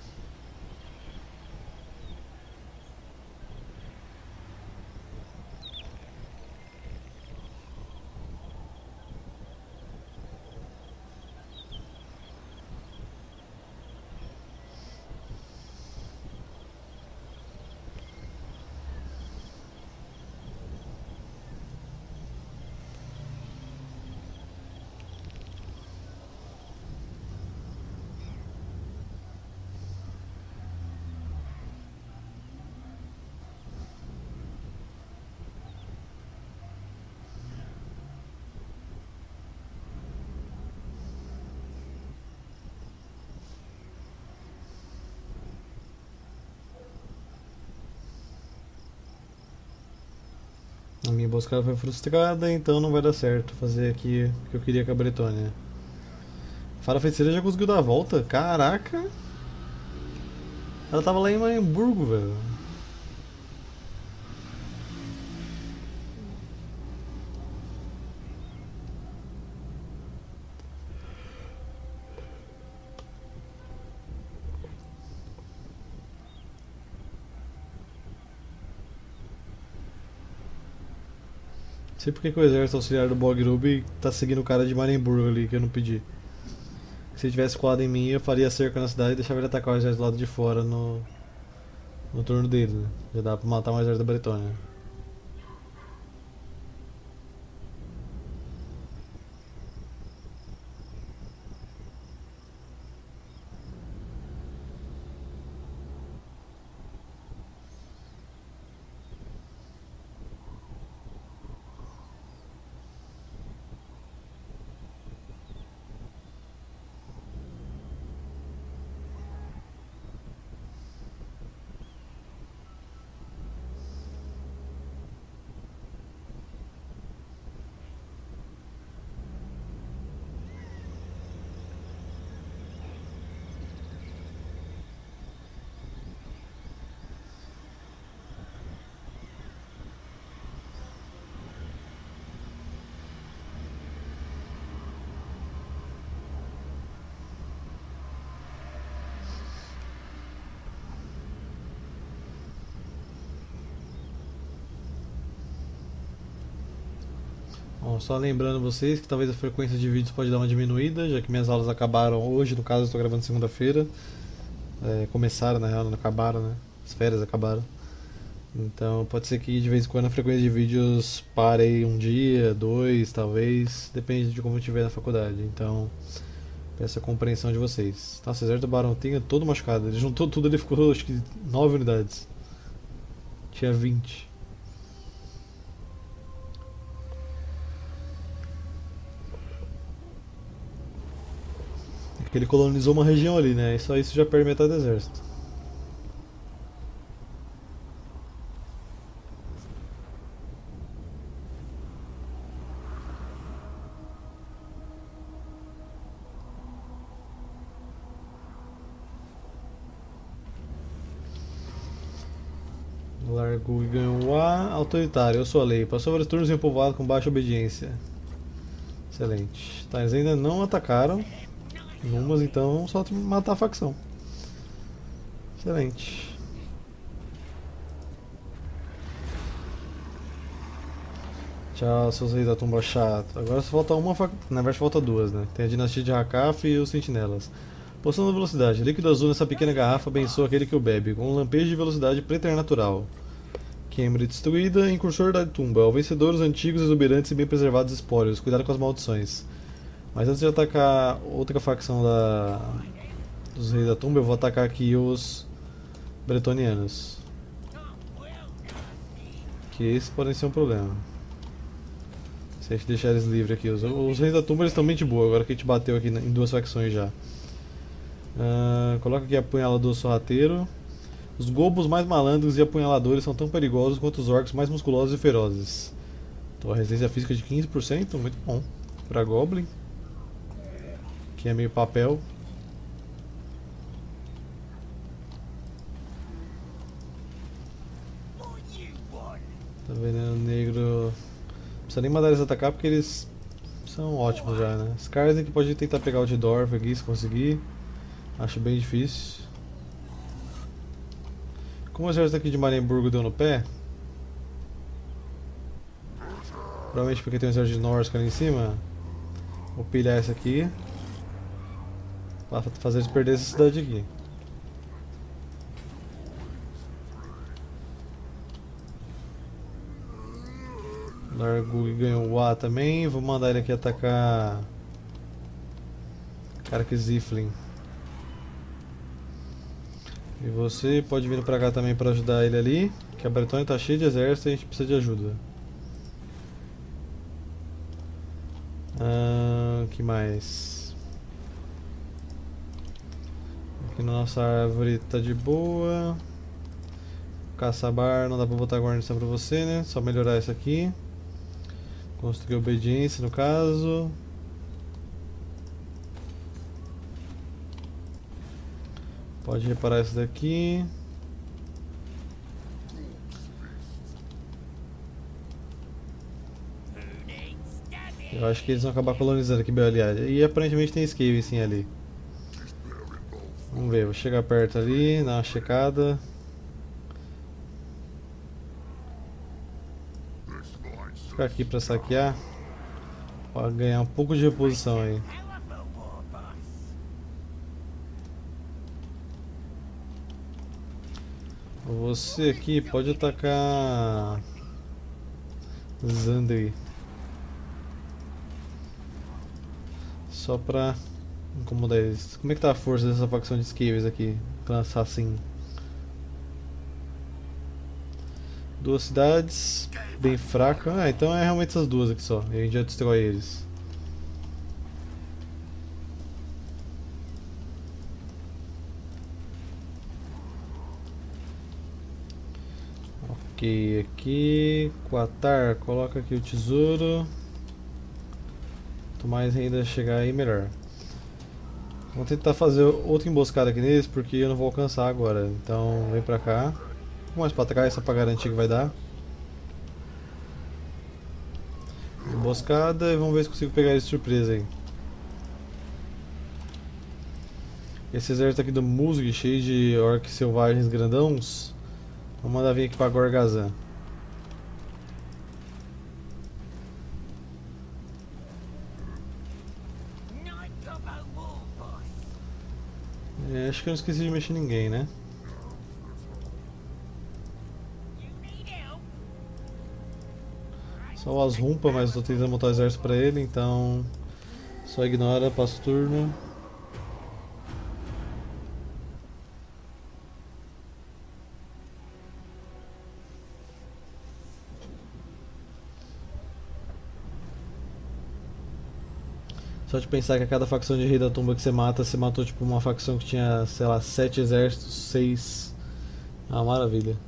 A minha emboscada foi frustrada, então não vai dar certo fazer aqui o que eu queria com a Bretônia. A Fada Feiticeira já conseguiu dar a volta? Caraca! Ela tava lá em Marienburgo, velho. Não sei porque que o exército auxiliar do Bogrub tá seguindo o cara de Marienburgo ali, que eu não pedi. Se ele tivesse colado em mim, eu faria cerca na cidade e deixava ele atacar o exército do lado de fora no, no turno dele, né? Já dá pra matar um exército da Bretônia. Bom, só lembrando vocês que talvez a frequência de vídeos pode dar uma diminuída, já que minhas aulas acabaram hoje, no caso eu estou gravando segunda-feira. É, começaram na real, não acabaram, né? As férias acabaram. Então pode ser que de vez em quando a frequência de vídeos pare um dia, dois, talvez, depende de como eu estiver na faculdade. Então peço a compreensão de vocês. Tá, Cesar do Barão tinha todo machucado, ele juntou tudo, ele ficou acho que nove unidades. Tinha vinte. Porque ele colonizou uma região ali, né? E só isso já perde metade do exército. Largou e ganhou o A. Autoritário, eu sou a lei. Passou vários turnos em um povoado com baixa obediência. Excelente. Tá, eles ainda não atacaram. Numas, então só matar a facção. Excelente. Tchau, seus reis da tumba chato. Agora só falta uma facção. Na verdade falta duas, né? Tem a dinastia de Hakaf e os sentinelas. Poção da velocidade. Líquido azul nessa pequena garrafa abençoa aquele que o bebe, com um lampejo de velocidade preternatural. Queimbre destruída, incursor da tumba. Ao vencedor, os antigos, exuberantes e bem preservados espólios. Cuidado com as maldições. Mas antes de atacar outra facção da... dos reis da tumba, eu vou atacar aqui os bretonianos. Que esses podem ser um problema. Se a gente deixar eles livres aqui. Os, os reis da tumba eles estão bem de boa, agora que a gente bateu aqui em duas facções já. Uh, coloca aqui apunhalador sorrateiro. Os gobos mais malandros e apunhaladores são tão perigosos quanto os orcs mais musculosos e ferozes. Então, a resistência física de quinze por cento, muito bom. Pra Goblin. Que é meio papel. Tá veneno negro. Não precisa nem mandar eles atacar porque eles são ótimos já, né? Skarsnik que pode tentar pegar o de Dorf aqui se conseguir. Acho bem difícil. Como o exército aqui de Marienburgo deu no pé, provavelmente porque tem um exército de Norsca ali em cima, vou pilhar esse aqui para fazer eles perder essa cidade aqui. Largou e ganhou o A também, vou mandar ele aqui atacar Karak Ziflin. E você pode vir pra cá também pra ajudar ele ali, que a Bretônia tá cheia de exército e a gente precisa de ajuda. Ah, que mais? Aqui na nossa árvore tá de boa. Caçabar, não dá pra botar guarnição pra você, né? Só melhorar isso aqui. Construir obediência no caso. Pode reparar isso daqui. Eu acho que eles vão acabar colonizando aqui, aliás. E aparentemente tem escape sim ali. Vamos ver, vou chegar perto ali, dar uma checada. Vou ficar aqui pra saquear. Pra ganhar um pouco de reposição aí. Você aqui pode atacar Zandri. Só pra incomodar eles. Como é que tá a força dessa facção de Skaves aqui? Pra lançar assim. Duas cidades bem fracas. Ah, então é realmente essas duas aqui só. E a gente já destrói eles. Ok, aqui, Quatar, coloca aqui o tesouro. Quanto mais ainda chegar aí, melhor. Vamos tentar fazer outra emboscada aqui neles, porque eu não vou alcançar agora. Então, vem pra cá. Vou mais pra trás, só pra garantir que vai dar. Emboscada e vamos ver se consigo pegar ele de surpresa aí. Esse exército aqui do Musg, cheio de orcs selvagens grandãos. Vamos mandar vir aqui pra Gorgazan. É, acho que eu não esqueci de mexer em ninguém, né? Só o Asrumpa, mas tô tentando montar o exército pra ele, então... Só ignora, passa o turno. Só de pensar que a cada facção de Rei da Tumba que você mata, você matou tipo uma facção que tinha, sei lá, sete exércitos, seis. Ah, maravilha.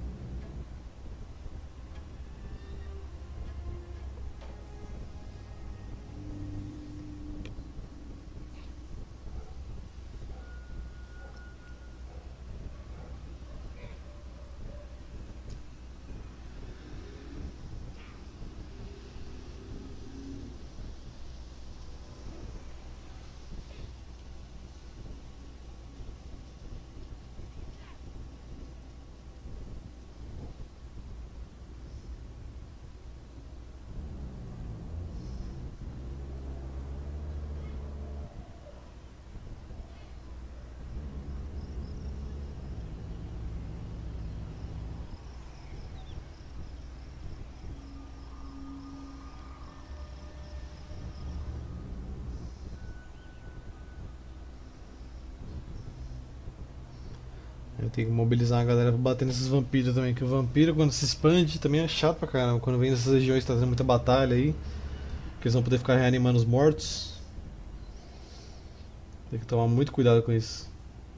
Eu tenho que mobilizar a galera pra bater nesses vampiros também, que o vampiro quando se expande também é chato pra caramba, quando vem nessas regiões trazendo muita batalha aí, que eles vão poder ficar reanimando os mortos. Tem que tomar muito cuidado com isso.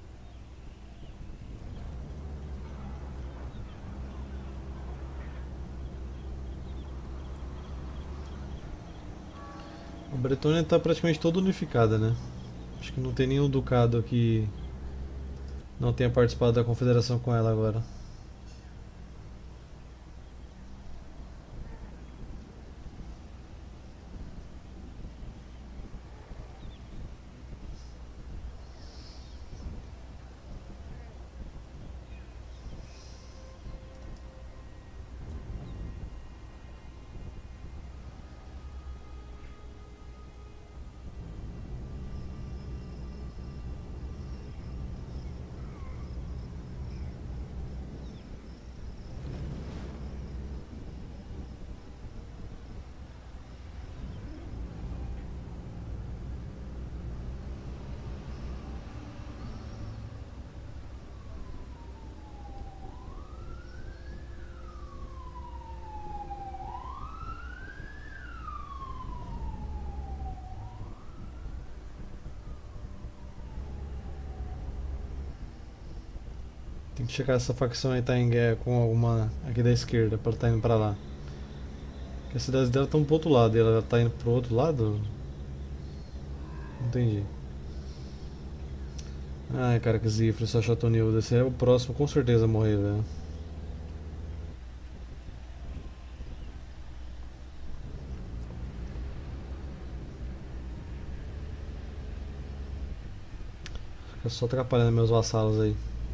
A Bretônia tá praticamente toda unificada, né? Acho que não tem nenhum ducado que não tenha participado da confederação com ela agora. Tem que checar se essa facção aí tá em guerra com alguma aqui da esquerda pra ela tá indo pra lá. Porque as cidades dela estão pro outro lado e ela tá indo pro outro lado? Não entendi. Ai, cara, que zifre, essa Chatonilda. Esse é o próximo com certeza a morrer, velho. Fica só atrapalhando meus vassalos aí.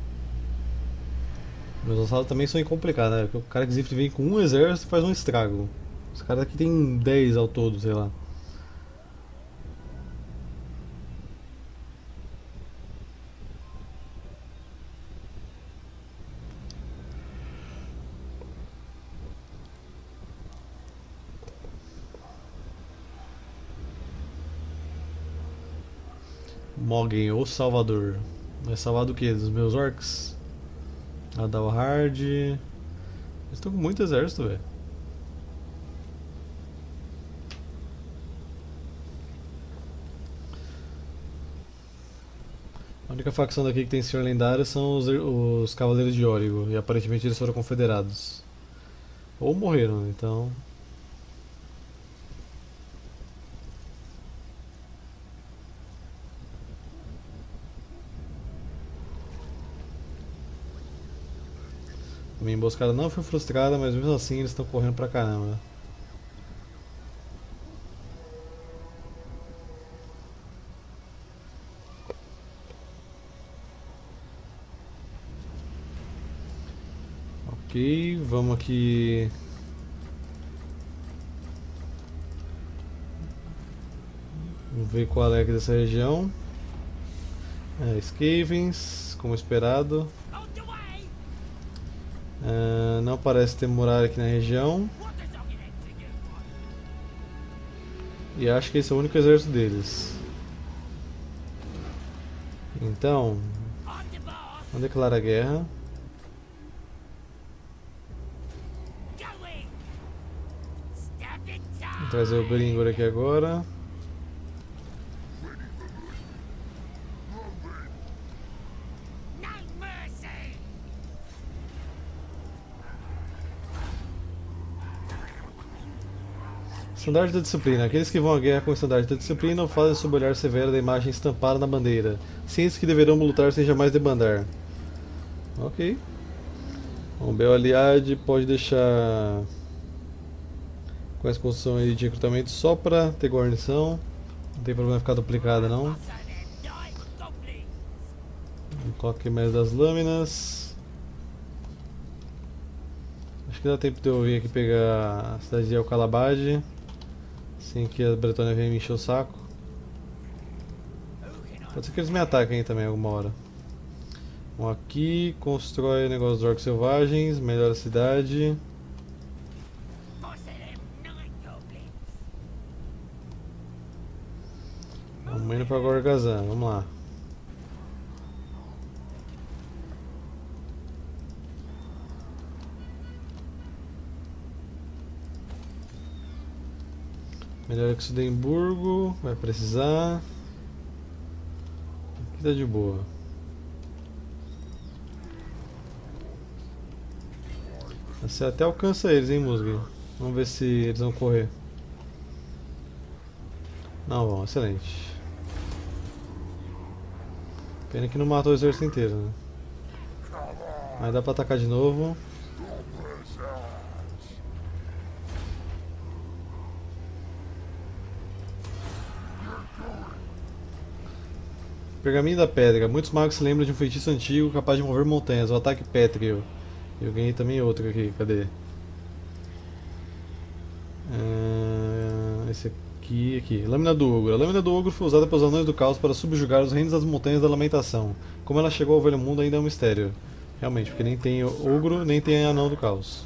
Meus vassalos também são complicados, né? Porque o cara que zifre vem com um exército e faz um estrago. Os caras aqui tem dez ao todo, sei lá. Moggen, ou Salvador. Vai salvar do que? Dos meus orcs? Adalhard. Eles estão com muito exército, velho. A única facção daqui que tem senhor lendário são os, os Cavaleiros de Origo. E aparentemente eles foram confederados. Ou morreram, então. A minha emboscada não foi frustrada, mas mesmo assim eles estão correndo pra caramba. Ok, vamos aqui. Vamos ver qual é aqui dessa região. É, Skavens, como esperado. Uh, não parece ter muralha aqui na região. E acho que esse é o único exército deles. Então, vamos declarar guerra. Vou trazer o Gringor aqui agora. Estandarte da disciplina. Aqueles que vão à guerra com o estandarte da disciplina o fazem sob o olhar severo da imagem estampada na bandeira. Cientes que deverão lutar sem jamais debandar. Ok. Bom, Bel Aliade pode deixar com essa construção aí de recrutamento só pra ter guarnição. Não tem problema ficar duplicada não. Coloque mais das lâminas. Acho que dá tempo de eu vir aqui pegar a cidade de Alcalabade. Assim que a Bretônia vem me encher o saco. Pode ser que eles me ataquem também alguma hora. Bom, aqui constrói negócio dos orcs selvagens, melhora a cidade. Vamos indo para Gorgazan, vamos lá. Melhora que Sudemburgo, vai precisar. Aqui tá de boa. Você até alcança eles, hein, Musgo? Vamos ver se eles vão correr. Não vão, excelente. Pena que não matou o exército inteiro, né? Mas dá pra atacar de novo. Pergaminho da Pedra. Muitos magos se lembram de um feitiço antigo capaz de mover montanhas. O ataque pétreo. Eu ganhei também outro aqui. Cadê? Uh, esse aqui, aqui. Lâmina do Ogro. A Lâmina do Ogro foi usada pelos Anões do Caos para subjugar os reinos das Montanhas da Lamentação. Como ela chegou ao Velho Mundo ainda é um mistério. Realmente, porque nem tem Ogro, nem tem Anão do Caos.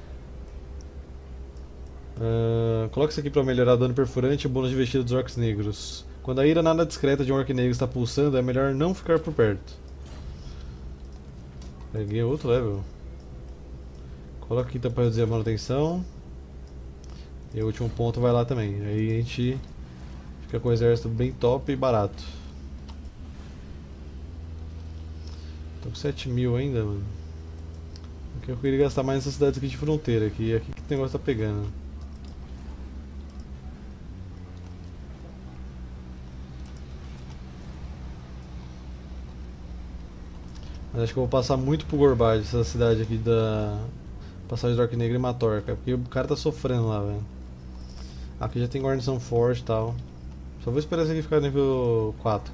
Uh, coloca isso aqui para melhorar dano perfurante e bônus de vestido dos orcs negros. Quando a ira nada discreta de um orc negro está pulsando, é melhor não ficar por perto. Peguei outro level. Coloca aqui então para reduzir a manutenção. E o último ponto vai lá também. Aí a gente fica com o exército bem top e barato. Tô com sete mil ainda, mano. Porque eu queria gastar mais nessas cidades aqui de fronteira. Que aqui que o negócio tá pegando. Mas acho que eu vou passar muito pro Gorbad, essa cidade aqui da passagem do Orc Negro e Matorca, porque o cara tá sofrendo lá, velho. Aqui já tem guarnição forte e tal. Só vou esperar esse aqui ficar nível quatro.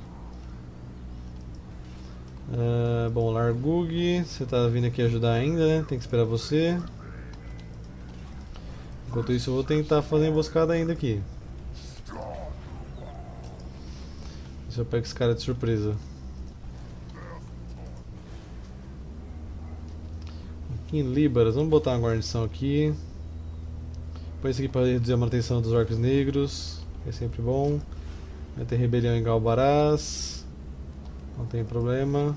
Uh, bom, Largug, você tá vindo aqui ajudar ainda, né? Tem que esperar você. Enquanto isso eu vou tentar fazer emboscada ainda aqui. Se eu pego esse cara de surpresa. Aqui em Líbaras, vamos botar uma guarnição aqui. Põe isso aqui para reduzir a manutenção dos orcs negros, que é sempre bom. Vai ter rebelião em Galbaraz, não tem problema.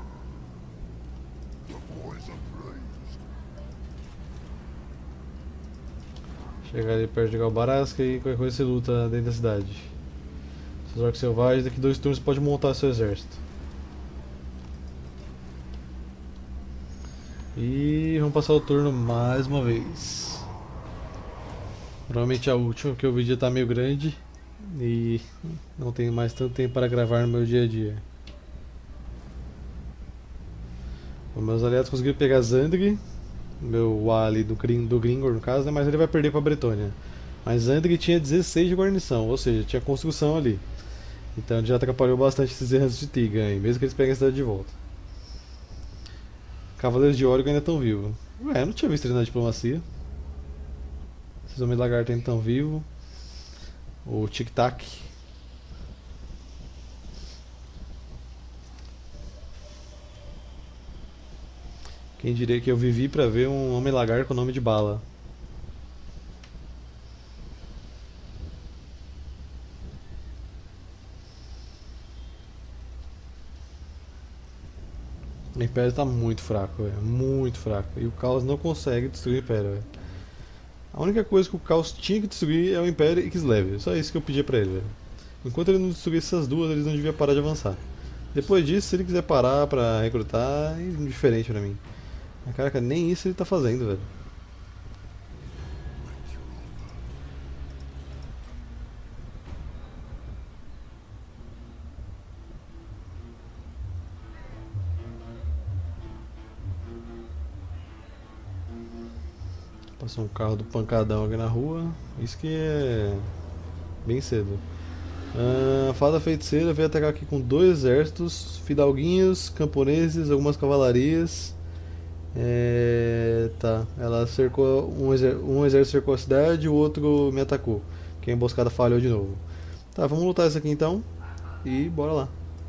Chegar ali perto de Galbaraz, que aí qualquer coisa você luta dentro da cidade. Os orcs selvagens, daqui dois turnos pode montar seu exército. E vamos passar o turno mais uma vez. Provavelmente a última, porque o vídeo está meio grande e não tenho mais tanto tempo para gravar no meu dia a dia. Bom, meus aliados conseguiram pegar Zandri, meu Ali do, do Gringor no caso, né, mas ele vai perder para a Bretônia. Mas Zandri tinha dezesseis de guarnição, ou seja, tinha construção ali. Então já atrapalhou bastante esses exércitos de Tigan, mesmo que eles peguem a cidade de volta. Cavaleiros de Oregon ainda estão vivos. Ué, eu não tinha visto ele na diplomacia. Esses homens de lagarto ainda estão vivos. O Tic Tac. Quem diria que eu vivi pra ver um homem lagarto com o nome de Bala. O Império tá muito fraco, velho. Muito fraco. E o Caos não consegue destruir o Império, velho. A única coisa que o Caos tinha que destruir é o Império e Kislev. Só isso que eu pedia pra ele, velho. Enquanto ele não destruísse essas duas, eles não deviam parar de avançar. Depois disso, se ele quiser parar pra recrutar, é indiferente pra mim. Mas caraca, nem isso ele tá fazendo, velho. Passou um carro do pancadão aqui na rua. Isso que é bem cedo. Ah, a fada feiticeira veio atacar aqui com dois exércitos, fidalguinhos, camponeses, algumas cavalarias. É, tá, ela cercou um, exer um exército cercou a cidade, o outro me atacou. Que a emboscada falhou de novo. Tá, vamos lutar isso aqui então e bora lá.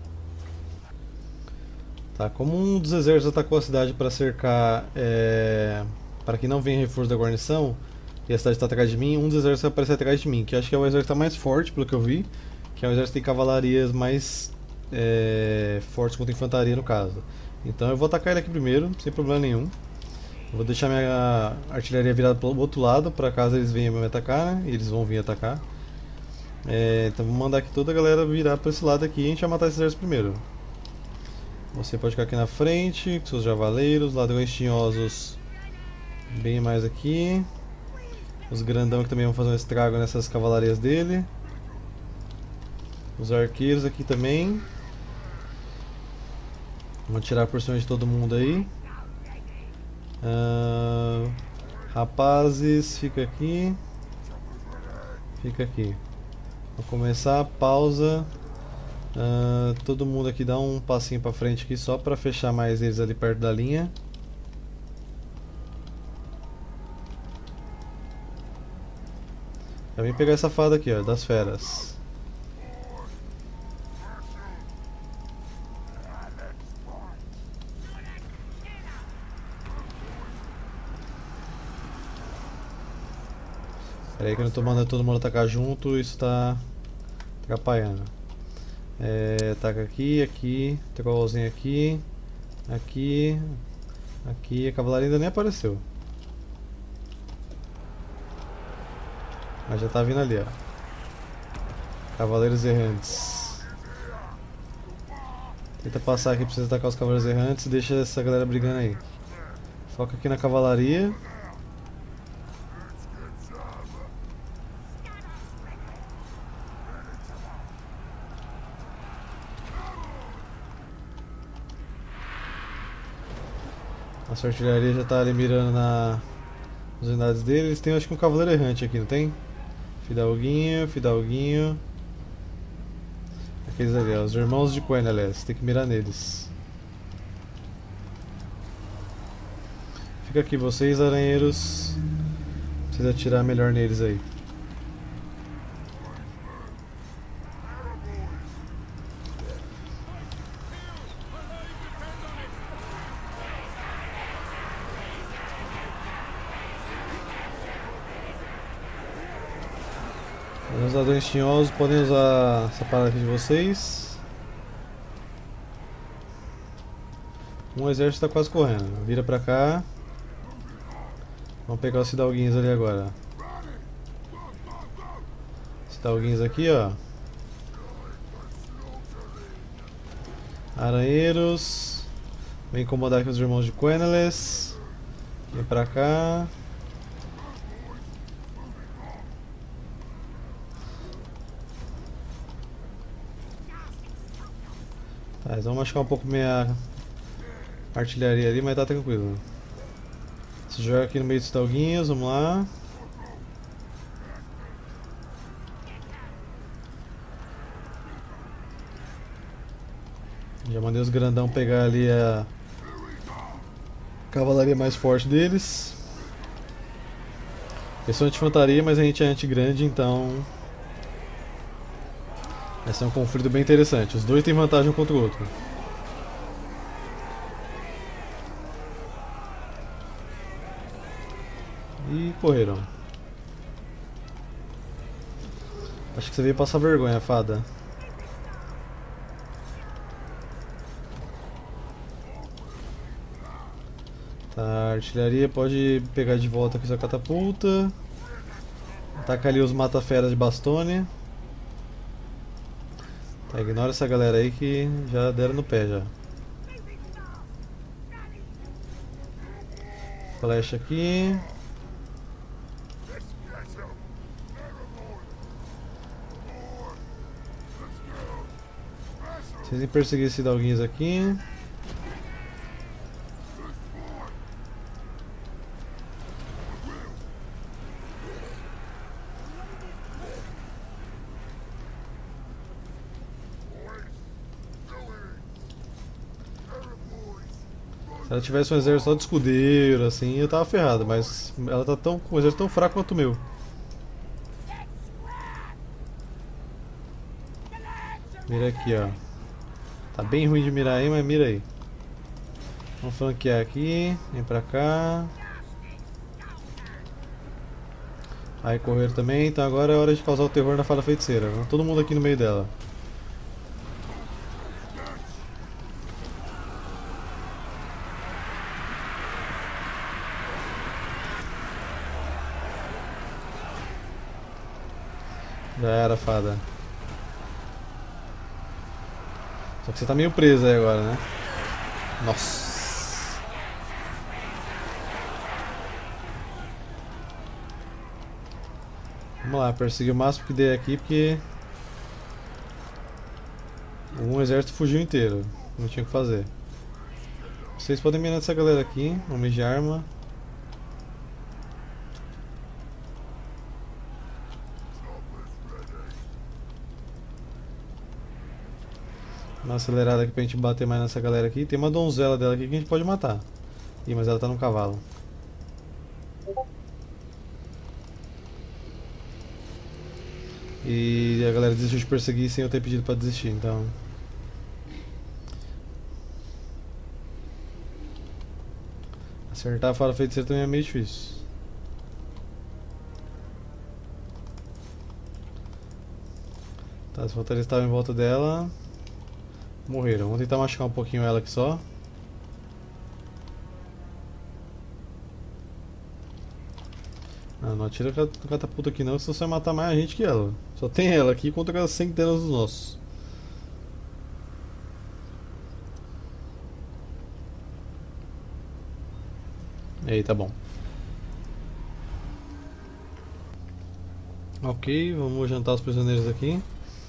Tá, como um dos exércitos atacou a cidade para cercar, é, para que não venha reforço da guarnição e a cidade está atrás de mim, um dos exércitos vai aparecer atrás de mim, que acho que é o exército mais forte, pelo que eu vi, que é o exército de cavalarias mais é, fortes contra infantaria no caso. Então eu vou atacar ele aqui primeiro, sem problema nenhum. Eu vou deixar minha artilharia virada para o outro lado, para caso eles venham me atacar, né? E eles vão vir atacar. É, então vou mandar aqui toda a galera virar para esse lado aqui e a gente vai matar esse exército primeiro. Você pode ficar aqui na frente, com seus javaleiros, ladrões tinhosos bem mais aqui. Os grandão que também vão fazer um estrago nessas cavalarias dele. Os arqueiros aqui também. Vamos tirar por cima de todo mundo aí. Uh, rapazes, fica aqui. Fica aqui. Vou começar, pausa. Uh, todo mundo aqui dá um passinho pra frente aqui só pra fechar mais eles ali perto da linha. Já vem pegar essa fada aqui, ó, das feras. Pera aí que eu não tô mandando todo mundo atacar junto, isso tá atrapalhando. É, ataca aqui, aqui, trollzinho aqui, aqui, aqui, a cavalaria ainda nem apareceu. Mas já tá vindo ali, ó. Cavaleiros errantes. Tenta passar aqui pra vocês atacar os cavaleiros errantes e deixa essa galera brigando aí. Foca aqui na cavalaria. Nossa artilharia já tá ali mirando na... nas unidades deles. Eles têm acho que um cavaleiro errante aqui, não tem? Fidalguinho, Fidalguinho. Aqueles ali, ó, os irmãos de Quen, aliás, tem que mirar neles. Fica aqui vocês, aranheiros. Precisa atirar melhor neles aí. Os ladrões tinhosos podem usar essa parada aqui de vocês. Um exército está quase correndo. Vira pra cá. Vamos pegar os fidalguinhos ali agora. Fidalguinhos aqui, ó. Aranheiros. Vem incomodar aqui os irmãos de Queneles. Vem pra cá. Tá, eles vão machucar um pouco minha artilharia ali, mas tá tranquilo. Se joga aqui no meio dos talguinhos, vamos lá. Já mandei os grandão pegar ali a cavalaria mais forte deles. Eles são de infantaria, mas a gente é anti-grande, então vai ser um conflito bem interessante. Os dois têm vantagem um contra o outro. correram? Acho que você veio passar vergonha, fada. Tá, a artilharia pode pegar de volta aqui sua catapulta. Ataca ali os mata-feras de bastone. Tá, ignora essa galera aí que já deram no pé já. Flecha aqui. Vocês perseguir esses doguinhos aqui. Se ela tivesse um exército só de escudeiro, assim, eu tava ferrado, mas ela tá tão, com um exército tão fraco quanto o meu. Mira aqui, ó. Tá bem ruim de mirar aí, mas mira aí. Vamos flanquear aqui, vem pra cá. Aí correram também, então agora é hora de causar o terror na fada feiticeira. Vamos todo mundo aqui no meio dela. Já era, fada. Só que você tá meio presa aí agora, né? Nossa. Vamos lá, perseguir o máximo que der aqui, porque um exército fugiu inteiro. Não tinha o que fazer. Vocês podem mirar essa galera aqui, homens de arma. Uma acelerada aqui pra gente bater mais nessa galera aqui. Tem uma donzela dela aqui que a gente pode matar. Ih, mas ela tá no cavalo. E a galera desistiu de perseguir sem eu ter pedido pra desistir, então... Acertar a fada feiticeira também é meio difícil. Tá, as fortalezas estavam em volta dela. Morreram. Vamos tentar machucar um pouquinho ela aqui só. Não, não atira com a catapulta aqui não, senão você vai matar mais a gente que ela. Só tem ela aqui contra as centenas dos nossos. Aí, tá bom. Ok, vamos jantar os prisioneiros aqui.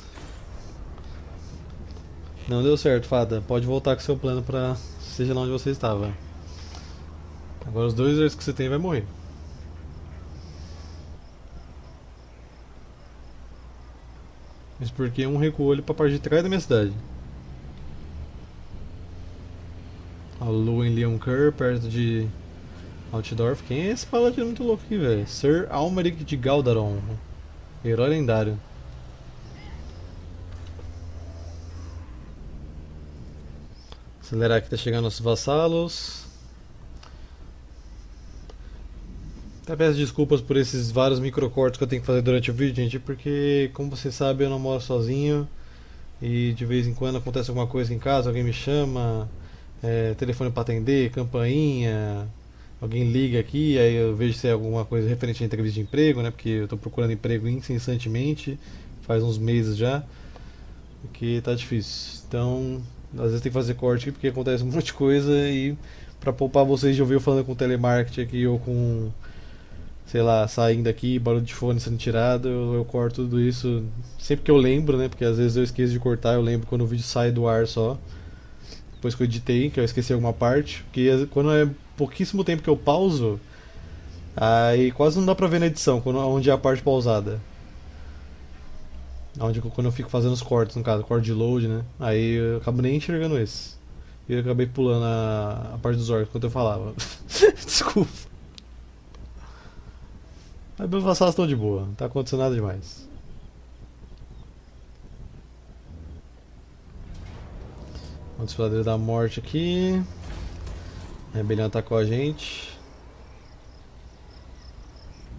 Não deu certo, fada. Pode voltar com seu plano pra seja lá onde você estava. Agora os dois exércitos que você tem vai morrer. Mas porque um recuou ele pra parte de trás da minha cidade. A lua em Leoncoeur, perto de Altdorf. Quem é esse paladino muito louco aqui, velho? Sir Almeric de Galdaron. Herói lendário. Acelerar aqui, tá chegando nossos vassalos. Até peço desculpas por esses vários microcortes que eu tenho que fazer durante o vídeo, gente, porque, como você sabe, eu não moro sozinho. E de vez em quando acontece alguma coisa em casa, alguém me chama, é, telefone para atender, campainha, alguém liga aqui, aí eu vejo se é alguma coisa referente à entrevista de emprego, né? Porque eu estou procurando emprego incessantemente, faz uns meses já, porque tá difícil. Então, às vezes tem que fazer corte aqui porque acontece um monte de coisa e para poupar vocês de ouvir eu falando com telemarketing aqui ou com, sei lá, saindo aqui, barulho de fone sendo tirado, eu, eu corto tudo isso sempre que eu lembro, né? Porque às vezes eu esqueço de cortar, eu lembro quando o vídeo sai do ar só. Depois que eu editei, que eu esqueci alguma parte. Porque quando é pouquíssimo tempo que eu pauso, aí quase não dá pra ver na edição, quando, onde é a parte pausada. Onde, quando eu fico fazendo os cortes, no caso, corte de load, né? Aí eu acabo nem enxergando esse. E eu acabei pulando a, a parte dos orcs enquanto eu falava. Desculpa. Mas meus vassalos estão de boa, não tá acontecendo nada demais. O desfiladeiro da morte aqui. A rebelião atacou a gente.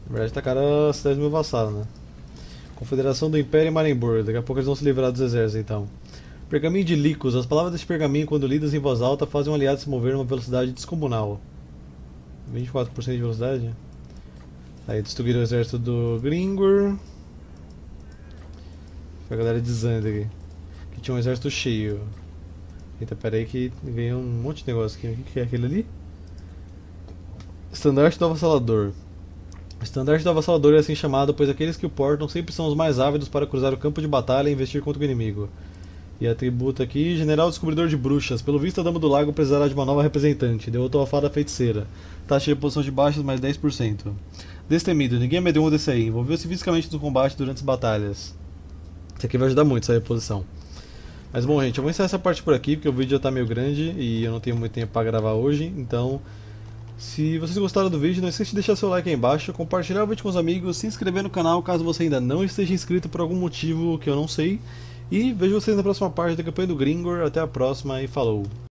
Na verdade tá cara a cidade do meu vassalo, né? Confederação do Império e Marienburg. Daqui a pouco eles vão se livrar dos exércitos então. Pergaminho de Licos. As palavras deste pergaminho, quando lidas em voz alta, fazem um aliado se mover a uma velocidade descomunal. vinte e quatro por cento de velocidade? Aí destruíram o exército do Gringor. Foi a galera de Xander aqui. Que tinha um exército cheio. Eita, pera aí que ganhou um monte de negócio aqui. O que é aquele ali? Estandarte do Avassalador. O estandarte do Avassalador é assim chamado, pois aqueles que o portam sempre são os mais ávidos para cruzar o campo de batalha e investir contra o inimigo. E atributo aqui, General Descobridor de Bruxas. Pelo visto, a Dama do Lago precisará de uma nova representante. Derrotou a Fada Feiticeira. Taxa de reposição de baixas mais dez por cento. Destemido, ninguém amedronta desse aí. Envolveu-se fisicamente no combate durante as batalhas. Isso aqui vai ajudar muito, essa reposição. Mas bom, gente, eu vou encerrar essa parte por aqui, porque o vídeo já está meio grande e eu não tenho muito tempo para gravar hoje. Então, se vocês gostaram do vídeo, não esqueça de deixar seu like aí embaixo, compartilhar o vídeo com os amigos, se inscrever no canal caso você ainda não esteja inscrito por algum motivo que eu não sei. E vejo vocês na próxima parte da campanha do Gringor. Até a próxima e falou!